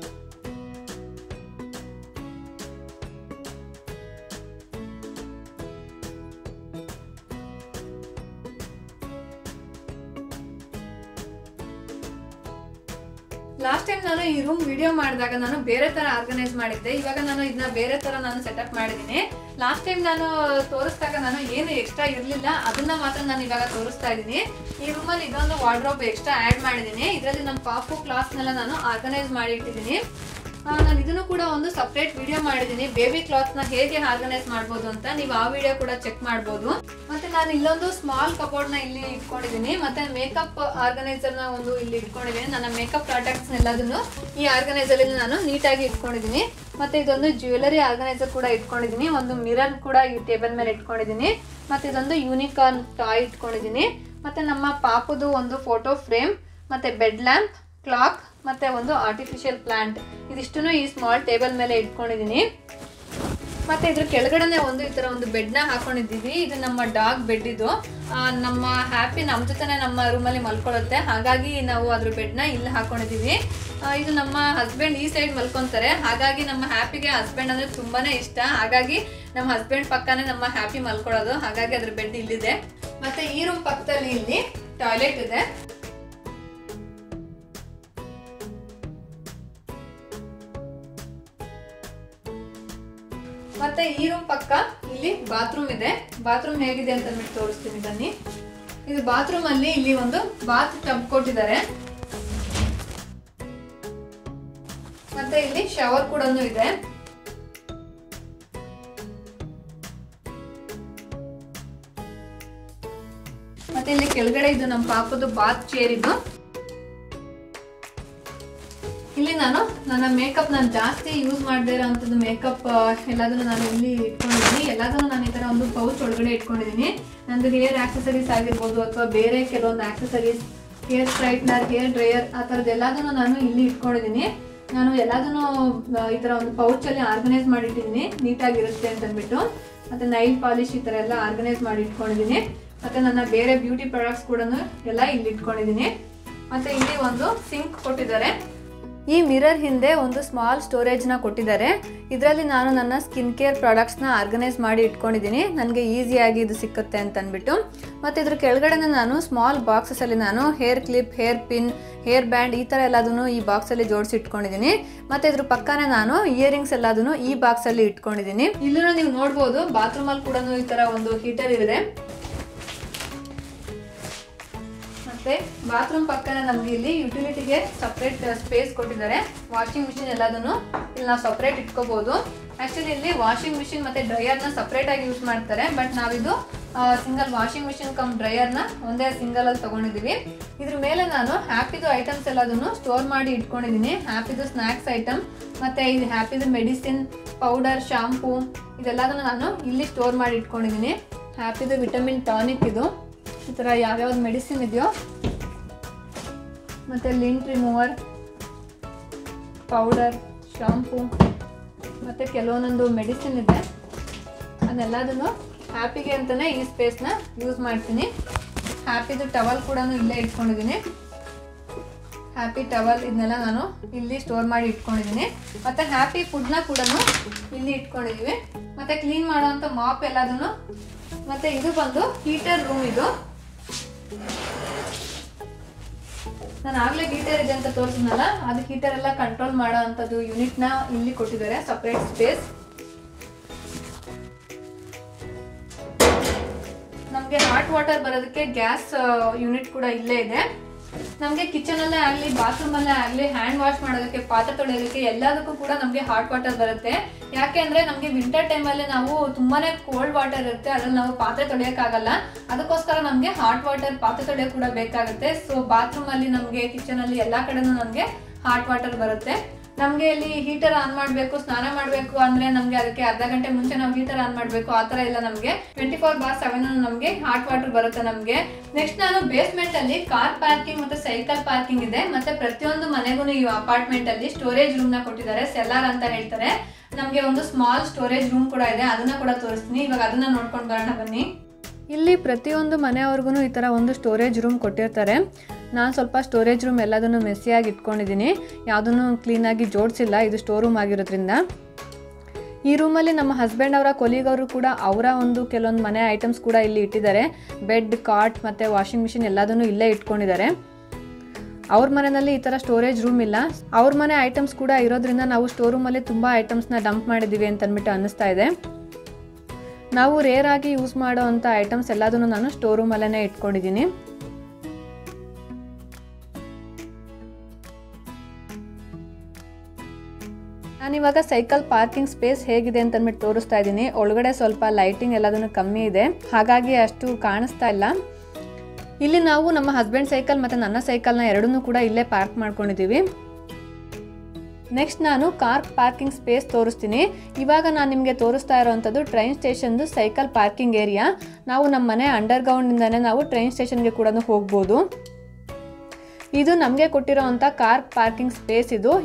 ಲಾಸ್ಟ್ ಟೈಮ್ ನಾನು ಈ ರೂಮ್ ವಿಡಿಯೋ ಮಾಡಿದಾಗ ನಾನು ಬೇರೆ ತರ ಆರ್ಗನೈಸ್ ಮಾಡಿದ್ದೆ. ಇವಾಗ ನಾನು ಇದನ್ನ ಬೇರೆ ತರ ನಾನು ಸೆಟಪ್ ಮಾಡಿದ್ದೀನಿ. ಲಾಸ್ಟ್ ಟೈಮ್ ನಾನು ತೋರಿಸಿದಾಗ ನಾನು ಏನು ಎಕ್ಸ್ಟ್ರಾ ಇರಲಿಲ್ಲ, ಅದನ್ನ ಮಾತ್ರ ನಾನು ಇವಾಗ ತೋರಿಸ್ತಾ ಇದ್ದೀನಿ. ಈ ರೂಮಲ್ಲಿ ಇದೊಂದು ವಾರ್ಡ್ರೋಬ್ ಎಕ್ಸ್ಟ್ರಾ ಆ್ಯಡ್ ಮಾಡಿದ್ದೀನಿ. ಇದರಲ್ಲಿ ನಮ್ಮ ಪಾಪು ಕ್ಲಾಸ್ನೆಲ್ಲ ನಾನು ಆರ್ಗನೈಸ್ ಮಾಡಿ ಇಟ್ಟಿದ್ದೀನಿ. ನಾನು ಇದನ್ನು ಕೂಡ ಒಂದು ಸಪ್ರೇಟ್ ವಿಡಿಯೋ ಮಾಡಿದ್ದೀನಿ, ಬೇಬಿ ಕ್ಲಾತ್ನ ಹೇಗೆ ಆರ್ಗನೈಸ್ ಮಾಡ್ಬೋದು ಅಂತ. ನೀವು ಆ ವಿಡಿಯೋ ಕೂಡ ಚೆಕ್ ಮಾಡ್ಬೋದು. ಮತ್ತೆ ನಾನು ಇಲ್ಲೊಂದು ಸ್ಮಾಲ್ ಕಬೋರ್ಡ್ನ ಇಲ್ಲಿ ಇಟ್ಕೊಂಡಿದ್ದೀನಿ. ಮತ್ತೆ ಮೇಕಪ್ ಆರ್ಗನೈಸರ್ನ ಒಂದು ಇಲ್ಲಿ ಇಟ್ಕೊಂಡಿದ್ದೀನಿ. ನನ್ನ ಮೇಕಪ್ ಪ್ರಾಡಕ್ಟ್ಸ್ ಎಲ್ಲದನ್ನು ಈ ಆರ್ಗನೈಸರ್ ನಾನು ನೀಟಾಗಿ ಇಟ್ಕೊಂಡಿದ್ದೀನಿ. ಮತ್ತೆ ಇದೊಂದು ಜ್ಯುವೆಲರಿ ಆರ್ಗನೈಸರ್ ಕೂಡ ಇಟ್ಕೊಂಡಿದ್ದೀನಿ. ಒಂದು ಮಿರರ್ ಕೂಡ ಈ ಟೇಬಲ್ ಮೇಲೆ ಇಟ್ಕೊಂಡಿದ್ದೀನಿ. ಮತ್ತೆ ಇದೊಂದು ಯೂನಿಕಾರ್ನ್ ಟಾಯ್ ಇಟ್ಕೊಂಡಿದ್ದೀನಿ. ಮತ್ತೆ ನಮ್ಮ ಪಾಪುದು ಒಂದು ಫೋಟೋ ಫ್ರೇಮ್, ಮತ್ತೆ ಬೆಡ್ ಲ್ಯಾಂಪ್, ಕ್ಲಾಕ್, ಮತ್ತೆ ಒಂದು ಆರ್ಟಿಫಿಷಿಯಲ್ ಪ್ಲಾಂಟ್, ಇದಿಷ್ಟನ್ನು ಈ ಸ್ಮಾಲ್ ಟೇಬಲ್ ಮೇಲೆ ಇಟ್ಕೊಂಡಿದ್ದೀನಿ. ಮತ್ತೆ ಇದ್ರ ಕೆಳಗಡೆ ಒಂದು ಈ ತರ ಒಂದು ಬೆಡ್ ನ ಹಾಕೊಂಡಿದ್ದೀವಿ. ಇದು ನಮ್ಮ ಡಾಗ್ ಬೆಡ್. ಇದು ನಮ್ಮ ಹ್ಯಾಪಿ ನಮ್ಮ ಜೊತೆನೆ ನಮ್ಮ ರೂಮಲ್ಲಿ ಮಲ್ಕೊಳ್ಳುತ್ತೆ, ಹಾಗಾಗಿ ನಾವು ಅದ್ರ ಬೆಡ್ ನ ಇಲ್ಲಿ ಹಾಕೊಂಡಿದ್ದೀವಿ. ಇದು ನಮ್ಮ ಹಸ್ಬೆಂಡ್ ಈ ಸೈಡ್ ಮಲ್ಕೊಂತಾರೆ, ಹಾಗಾಗಿ ನಮ್ಮ ಹ್ಯಾಪಿಗೆ ಹಸ್ಬೆಂಡ್ ಅಂದ್ರೆ ತುಂಬಾನೇ ಇಷ್ಟ. ಹಾಗಾಗಿ ನಮ್ಮ ಹಸ್ಬೆಂಡ್ ಪಕ್ಕನೇ ನಮ್ಮ ಹ್ಯಾಪಿ ಮಲ್ಕೊಳ್ಳೋದು, ಹಾಗಾಗಿ ಅದ್ರ ಬೆಡ್ ಇಲ್ಲಿದೆ. ಮತ್ತೆ ಈ ರೂಮ್ ಪಕ್ಕದಲ್ಲಿ ಇಲ್ಲಿ ಟಾಯ್ಲೆಟ್ ಇದೆ. ಮತ್ತೆ ಈ ರೂಮ್ ಪಕ್ಕ ಇಲ್ಲಿ ಬಾತ್ರೂಮ್ ಇದೆ. ಬಾತ್ರೂಮ್ ಹೇಗಿದೆ ಅಂತ ತೋರಿಸ್ತೀನಿ ಬನ್ನಿ. ಇದು ಬಾತ್ರೂಮ್ ಅಲ್ಲಿ ಇಲ್ಲಿ ಒಂದು ಬಾತ್ ಟಬ್ ಕೊಟ್ಟಿದ್ದಾರೆ. ಮತ್ತೆ ಇಲ್ಲಿ ಶವರ್ ಕೂಡ ಇದೆ. ಮತ್ತೆ ಇಲ್ಲಿ ಕೆಳಗಡೆ ಇದು ನಮ್ಮ ಪಾಪದ ಬಾತ್ ಚೇರ್. ಇದು ಇಲ್ಲಿ ನಾನು ನನ್ನ ಮೇಕಪ್ ನಾನು ಜಾಸ್ತಿ ಯೂಸ್ ಮಾಡದೇ ಇರೋಂಥದ್ದು ಮೇಕಪ್ ಎಲ್ಲದನ್ನು ನಾನು ಇಲ್ಲಿ ಇಟ್ಕೊಂಡಿದ್ದೀನಿ. ಎಲ್ಲದನ್ನು ನಾನು ಈ ಥರ ಒಂದು ಪೌಚ್ ಒಳಗಡೆ ಇಟ್ಕೊಂಡಿದ್ದೀನಿ. ನಂದು ಹೇರ್ ಆಕ್ಸೆಸರೀಸ್ ಆಗಿರ್ಬೋದು ಅಥವಾ ಬೇರೆ ಕೆಲವೊಂದು accessories, hair straightener, hair dryer, ಆ ಥರದ್ದು ಎಲ್ಲದನ್ನು ನಾನು ಇಲ್ಲಿ ಇಟ್ಕೊಂಡಿದ್ದೀನಿ. ನಾನು ಎಲ್ಲದನ್ನು ಈ ಥರ ಒಂದು ಪೌಚಲ್ಲಿ ಆರ್ಗನೈಸ್ ಮಾಡಿಟ್ಟಿದ್ದೀನಿ, ನೀಟಾಗಿರುತ್ತೆ ಅಂತ ಅಂದ್ಬಿಟ್ಟು. ಮತ್ತು ನೈಲ್ ಪಾಲಿಶ್ ಈ ಥರ ಎಲ್ಲ ಆರ್ಗನೈಸ್ ಮಾಡಿ ಇಟ್ಕೊಂಡಿದ್ದೀನಿ. ಮತ್ತು ನನ್ನ ಬೇರೆ ಬ್ಯೂಟಿ ಪ್ರಾಡಕ್ಟ್ಸ್ ಕೂಡ ಎಲ್ಲ ಇಲ್ಲಿ ಇಟ್ಕೊಂಡಿದ್ದೀನಿ. ಮತ್ತು ಇಲ್ಲಿ ಒಂದು ಸಿಂಕ್ ಕೊಟ್ಟಿದ್ದಾರೆ. ಈ ಮಿರರ್ ಹಿಂದೆ ಒಂದು ಸ್ಮಾಲ್ ಸ್ಟೋರೇಜ್ನ ಕೊಟ್ಟಿದ್ದಾರೆ. ಇದರಲ್ಲಿ ನಾನು ನನ್ನ ಸ್ಕಿನ್ ಕೇರ್ ಪ್ರಾಡಕ್ಟ್ಸ್ನ ಆರ್ಗನೈಸ್ ಮಾಡಿ ಇಟ್ಕೊಂಡಿದ್ದೀನಿ, ನನಗೆ ಈಸಿಯಾಗಿ ಇದು ಸಿಕ್ಕುತ್ತೆ ಅಂತ ಅಂದ್ಬಿಟ್ಟು. ಮತ್ತು ಇದ್ರ ಕೆಳಗಡೆ ನಾನು ಸ್ಮಾಲ್ ಬಾಕ್ಸಲ್ಲಿ ನಾನು hair clip, hair pin, hair band ಈ ಥರ ಎಲ್ಲದನ್ನು ಈ ಬಾಕ್ಸಲ್ಲಿ ಜೋಡಿಸಿ ಇಟ್ಕೊಂಡಿದ್ದೀನಿ. ಮತ್ತು ಇದ್ರ ಪಕ್ಕನೇ ನಾನು ಇಯರಿಂಗ್ಸ್ ಎಲ್ಲದನ್ನು ಈ ಬಾಕ್ಸಲ್ಲಿ ಇಟ್ಕೊಂಡಿದ್ದೀನಿ. ಇಲ್ಲೂ ನೀವು ನೋಡ್ಬೋದು, ಬಾತ್ರೂಮಲ್ಲಿ ಕೂಡ ಈ ಥರ ಒಂದು ಹೀಟರ್ ಇದೆ. ಮತ್ತೆ ಬಾತ್ರೂಮ್ ಪಕ್ಕನ ನಮಗೆ ಇಲ್ಲಿ ಯುಟಿಲಿಟಿಗೆ ಸಪ್ರೇಟ್ ಸ್ಪೇಸ್ ಕೊಟ್ಟಿದ್ದಾರೆ. ವಾಷಿಂಗ್ ಮಿಷಿನ್ ಎಲ್ಲದನ್ನು ಇಲ್ಲಿ ನಾವು ಸಪ್ರೇಟ್ ಇಟ್ಕೋಬಹುದು. ಆಕ್ಚುಲಿ ಇಲ್ಲಿ ವಾಷಿಂಗ್ ಮಿಷಿನ್ ಮತ್ತೆ ಡ್ರೈಯರ್ನ ಸಪ್ರೇಟ್ ಆಗಿ ಯೂಸ್ ಮಾಡ್ತಾರೆ, ಬಟ್ ನಾವಿದು ಸಿಂಗಲ್ ವಾಷಿಂಗ್ ಮಿಷಿನ್ ಕಮ್ ಡ್ರೈಯರ್ನ ಒಂದೇ ಸಿಂಗಲ್ ಅಲ್ಲಿ ತಗೊಂಡಿದ್ದೀವಿ. ಇದ್ರ ಮೇಲೆ ನಾನು ಹ್ಯಾಪಿದು ಐಟಮ್ಸ್ ಎಲ್ಲದನ್ನು ಸ್ಟೋರ್ ಮಾಡಿ ಇಟ್ಕೊಂಡಿದ್ದೀನಿ. ಹ್ಯಾಪಿದು ಸ್ನ್ಯಾಕ್ಸ್ ಐಟಮ್, ಮತ್ತೆ ಇದು ಹ್ಯಾಪಿದು ಮೆಡಿಸಿನ್, ಪೌಡರ್, ಶಾಂಪೂ ಇದೆಲ್ಲದನ್ನು ನಾನು ಇಲ್ಲಿ ಸ್ಟೋರ್ ಮಾಡಿ ಇಟ್ಕೊಂಡಿದ್ದೀನಿ. ಹ್ಯಾಪಿದು ವಿಟಮಿನ್ ಟಾನಿಕ್, ಇದು ಈ ಥರ ಯಾವ್ಯಾವ್ದು ಮೆಡಿಸಿನ್ ಇದೆಯೋ, ಮತ್ತು ಲಿಂಟ್ ರಿಮೂವರ್, ಪೌಡರ್, ಶಾಂಪೂ ಮತ್ತು ಕೆಲವೊಂದೊಂದು ಮೆಡಿಸಿನ್ ಇದೆ. ಅದೆಲ್ಲದನ್ನು ಹ್ಯಾಪಿಗೆ ಅಂತಲೇ ಈ ಸ್ಪೇಸ್ನ ಯೂಸ್ ಮಾಡ್ತೀನಿ. ಹ್ಯಾಪಿದು ಟವಲ್ ಕೂಡ ಇಲ್ಲೇ ಇಟ್ಕೊಂಡಿದ್ದೀನಿ. ಹ್ಯಾಪಿ ಟವಲ್ ಇದನ್ನೆಲ್ಲ ನಾನು ಇಲ್ಲಿ ಸ್ಟೋರ್ ಮಾಡಿ ಇಟ್ಕೊಂಡಿದ್ದೀನಿ. ಮತ್ತು ಹ್ಯಾಪಿ ಫುಡ್ನ ಕೂಡ ಇಲ್ಲಿ ಇಟ್ಕೊಂಡಿದ್ದೀವಿ. ಮತ್ತು ಕ್ಲೀನ್ ಮಾಡೋವಂಥ ಮಾಪ್ ಎಲ್ಲದನ್ನು. ಮತ್ತು ಇದು ಬಂದು ಹೀಟರ್ ರೂಮ್. ಇದು ನಾನು ಆಗಲೇ ಹೀಟರ್ ಇದೆ ಅಂತ ತೋರಿಸಿದ್ನಲ್ಲ, ಅದು ಹೀಟರ್ ಎಲ್ಲ ಕಂಟ್ರೋಲ್ ಮಾಡೋ ಅಂಥದ್ದು ಯೂನಿಟ್ನ ಇಲ್ಲಿ ಕೊಟ್ಟಿದ್ದಾರೆ, ಸಪ್ರೇಟ್ ಸ್ಪೇಸ್. ನಮಗೆ ಹಾಟ್ ವಾಟರ್ ಬರೋದಕ್ಕೆ ಗ್ಯಾಸ್ ಯೂನಿಟ್ ಕೂಡ ಇಲ್ಲೇ ಇದೆ. ನಮಗೆ ಕಿಚನಲ್ಲೇ ಆಗಲಿ ಬಾತ್ರೂಮಲ್ಲೇ ಆಗಲಿ ಹ್ಯಾಂಡ್ ವಾಶ್ ಮಾಡೋದಕ್ಕೆ ಪಾತ್ರೆ ತೊಳೆಯೋದಕ್ಕೆ ಎಲ್ಲದಕ್ಕೂ ಕೂಡ ನಮಗೆ ಹಾಟ್ ವಾಟರ್ ಬರುತ್ತೆ. ಯಾಕೆ ಅಂದರೆ ನಮಗೆ ವಿಂಟರ್ ಟೈಮಲ್ಲಿ ನಾವು ತುಂಬಾ ಕೋಲ್ಡ್ ವಾಟರ್ ಇರುತ್ತೆ, ಅದ್ರಲ್ಲಿ ನಾವು ಪಾತ್ರೆ ತೊಳೆಯೋಕ್ಕಾಗಲ್ಲ. ಅದಕ್ಕೋಸ್ಕರ ನಮಗೆ ಹಾಟ್ ವಾಟರ್ ಪಾತ್ರೆ ತೊಳೆಯೋ ಕೂಡ ಬೇಕಾಗುತ್ತೆ. ಸೊ ಬಾತ್ರೂಮಲ್ಲಿ ನಮಗೆ ಕಿಚನಲ್ಲಿ ಎಲ್ಲ ಕಡೆನೂ ನಮಗೆ ಹಾಟ್ ವಾಟರ್ ಬರುತ್ತೆ. ನಮಗೆ ಇಲ್ಲಿ ಹೀಟರ್ ಆನ್ ಮಾಡಬೇಕು, ಸ್ನಾನ ಮಾಡಬೇಕು ಅಂದರೆ ನಮಗೆ ಅದಕ್ಕೆ ಅರ್ಧ ಗಂಟೆ ಮುಂಚೆ ನಾವು ಹೀಟರ್ ಆನ್ ಮಾಡಬೇಕು. ಆ ಥರ ಇಲ್ಲ, ನಮಗೆ 24/7 ನಮಗೆ ಹಾಟ್ ವಾಟರ್ ಬರುತ್ತೆ ನಮಗೆ. ನೆಕ್ಸ್ಟ್ ನಾನು ಬೇಸ್ಮೆಂಟ್ ಅಲ್ಲಿ ಕಾರ್ ಪಾರ್ಕಿಂಗ್ ಮತ್ತು ಸೈಕಲ್ ಪಾರ್ಕಿಂಗ್ ಇದೆ. ಮತ್ತೆ ಪ್ರತಿಯೊಂದು ಮನೆಗೂ ಈ ಅಪಾರ್ಟ್ಮೆಂಟ್ ಅಲ್ಲಿ ಸ್ಟೋರೇಜ್ ರೂಮ್ ನ ಕೊಟ್ಟಿದ್ದಾರೆ, ಸೆಲ್ಲಾರ್ ಅಂತ ಹೇಳ್ತಾರೆ. ನಮಗೆ ಒಂದು ಸ್ಮಾಲ್ ಸ್ಟೋರೇಜ್ ರೂಮ್ ಕೂಡ ಇದೆ, ಅದನ್ನ ಕೂಡ ತೋರಿಸ್ತೀನಿ. ಇವಾಗ ಅದನ್ನ ನೋಡ್ಕೊಂಡು ಬರೋಣ ಬನ್ನಿ. ಇಲ್ಲಿ ಪ್ರತಿಯೊಂದು ಮನೆಯವ್ರಿಗೂ ಈ ಥರ ಒಂದು ಸ್ಟೋರೇಜ್ ರೂಮ್ ಕೊಟ್ಟಿರ್ತಾರೆ. ನಾನು ಸ್ವಲ್ಪ ಸ್ಟೋರೇಜ್ ರೂಮ್ ಎಲ್ಲದನ್ನು ಮೆಸ್ಸಿಯಾಗಿ ಇಟ್ಕೊಂಡಿದ್ದೀನಿ, ಯಾವುದನ್ನು ಕ್ಲೀನಾಗಿ ಜೋಡಿಸಿಲ್ಲ. ಇದು ಸ್ಟೋರ್ ರೂಮ್ ಆಗಿರೋದ್ರಿಂದ ಈ ರೂಮಲ್ಲಿ ನಮ್ಮ ಹಸ್ಬೆಂಡ್ ಅವರ ಕೊಲೀಗ್ ಅವರು ಕೂಡ ಅವರ ಒಂದು ಕೆಲವೊಂದು ಮನೆ ಐಟಮ್ಸ್ ಕೂಡ ಇಲ್ಲಿ ಇಟ್ಟಿದ್ದಾರೆ. ಬೆಡ್, ಕಾಟ್ ಮತ್ತು ವಾಷಿಂಗ್ ಮಿಷಿನ್ ಎಲ್ಲದನ್ನು ಇಲ್ಲೇ ಇಟ್ಕೊಂಡಿದ್ದಾರೆ. ಅವ್ರ ಮನೆಯಲ್ಲಿ ಈ ಥರ ಸ್ಟೋರೇಜ್ ರೂಮ್ ಇಲ್ಲ. ಅವ್ರ ಮನೆ ಐಟಮ್ಸ್ ಕೂಡ ಇರೋದ್ರಿಂದ ನಾವು ಸ್ಟೋರ್ ರೂಮಲ್ಲಿ ತುಂಬ ಐಟಮ್ಸ್ನ ಡಂಪ್ ಮಾಡಿದ್ದೀವಿ ಅಂತ ಅಂದ್ಬಿಟ್ಟು ಅನ್ನಿಸ್ತಾ ಇದೆ. ನಾವು ರೇರ್ ಆಗಿ ಯೂಸ್ ಮಾಡೋ ಅಂಥ ಐಟಮ್ಸ್ ಎಲ್ಲದನ್ನು ನಾನು ಸ್ಟೋರ್ ರೂಮಲ್ಲೇ ಇಟ್ಕೊಂಡಿದ್ದೀನಿ. ನಾನಿವಾಗ ಸೈಕಲ್ ಪಾರ್ಕಿಂಗ್ ಸ್ಪೇಸ್ ಹೇಗಿದೆ ಅಂತ ಅಂದ್ಬಿಟ್ಟು ತೋರಿಸ್ತಾ ಇದ್ದೀನಿ. ಒಳಗಡೆ ಸ್ವಲ್ಪ ಲೈಟಿಂಗ್ ಎಲ್ಲದನ್ನು ಕಮ್ಮಿ ಇದೆ, ಹಾಗಾಗಿ ಅಷ್ಟು ಕಾಣಿಸ್ತಾ ಇಲ್ಲ. ಇಲ್ಲಿ ನಾವು ನಮ್ಮ ಹಸ್ಬೆಂಡ್ ಸೈಕಲ್ ಮತ್ತು ನನ್ನ ಸೈಕಲ್ನ ಎರಡನ್ನೂ ಕೂಡ ಇಲ್ಲೇ ಪಾರ್ಕ್ ಮಾಡ್ಕೊಂಡಿದ್ದೀವಿ. ನೆಕ್ಸ್ಟ್ ನಾನು ಕಾರ್ ಪಾರ್ಕಿಂಗ್ ಸ್ಪೇಸ್ ತೋರಿಸ್ತೀನಿ. ಇವಾಗ ನಾನು ನಿಮಗೆ ತೋರಿಸ್ತಾ ಇರೋವಂಥದ್ದು ಟ್ರೈನ್ ಸ್ಟೇಷನ್ದು ಸೈಕಲ್ ಪಾರ್ಕಿಂಗ್ ಏರಿಯಾ. ನಾವು ನಮ್ಮ ಮನೆ ಅಂಡರ್ಗ್ರೌಂಡಿಂದನೇ ನಾವು ಟ್ರೈನ್ ಸ್ಟೇಷನ್ಗೆ ಕೂಡ ಹೋಗ್ಬೋದು. ಇದು ನಮಗೆ ಕೊಟ್ಟಿರೋವಂಥ ಕಾರ್ ಪಾರ್ಕಿಂಗ್ ಸ್ಪೇಸ್. ಇದು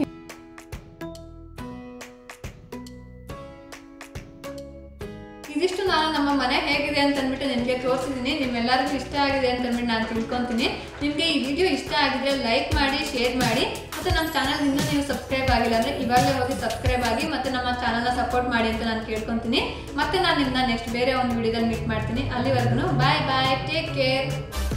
ಇದಿಷ್ಟು ನಾನು ನಮ್ಮ ಮನೆ ಹೇಗಿದೆ ಅಂತ ಅಂದ್ಬಿಟ್ಟು ನಿಮಗೆ ತೋರಿಸಿದ್ದೀನಿ. ನಿಮ್ಮೆಲ್ಲರಿಗೂ ಇಷ್ಟ ಆಗಿದೆ ಅಂತ ಅಂದ್ಬಿಟ್ಟು ನಾನು ತಿಳ್ಕೊತೀನಿ. ನಿಮಗೆ ಈ ವಿಡಿಯೋ ಇಷ್ಟ ಆಗಿದ್ರೆ ಲೈಕ್ ಮಾಡಿ, ಶೇರ್ ಮಾಡಿ, ಮತ್ತು ನಮ್ಮ ಚಾನಲ್ ಇನ್ನೂ ನೀವು ಸಬ್ಸ್ಕ್ರೈಬ್ ಆಗಿಲ್ಲ ಅಂದರೆ ಇವಾಗಲೇ ಹೋಗಿ ಸಬ್ಸ್ಕ್ರೈಬ್ ಆಗಿ ಮತ್ತು ನಮ್ಮ ಚಾನಲ್ನ ಸಪೋರ್ಟ್ ಮಾಡಿ ಅಂತ ನಾನು ಕೇಳ್ಕೊತೀನಿ. ಮತ್ತೆ ನಾನು ನಿಮ್ಮನ್ನ ನೆಕ್ಸ್ಟ್ ಬೇರೆ ಒಂದು ವಿಡಿಯೋದಲ್ಲಿ ಮೀಟ್ ಮಾಡ್ತೀನಿ. ಅಲ್ಲಿವರೆಗೂ ಬಾಯ್ ಬಾಯ್, ಟೇಕ್ ಕೇರ್.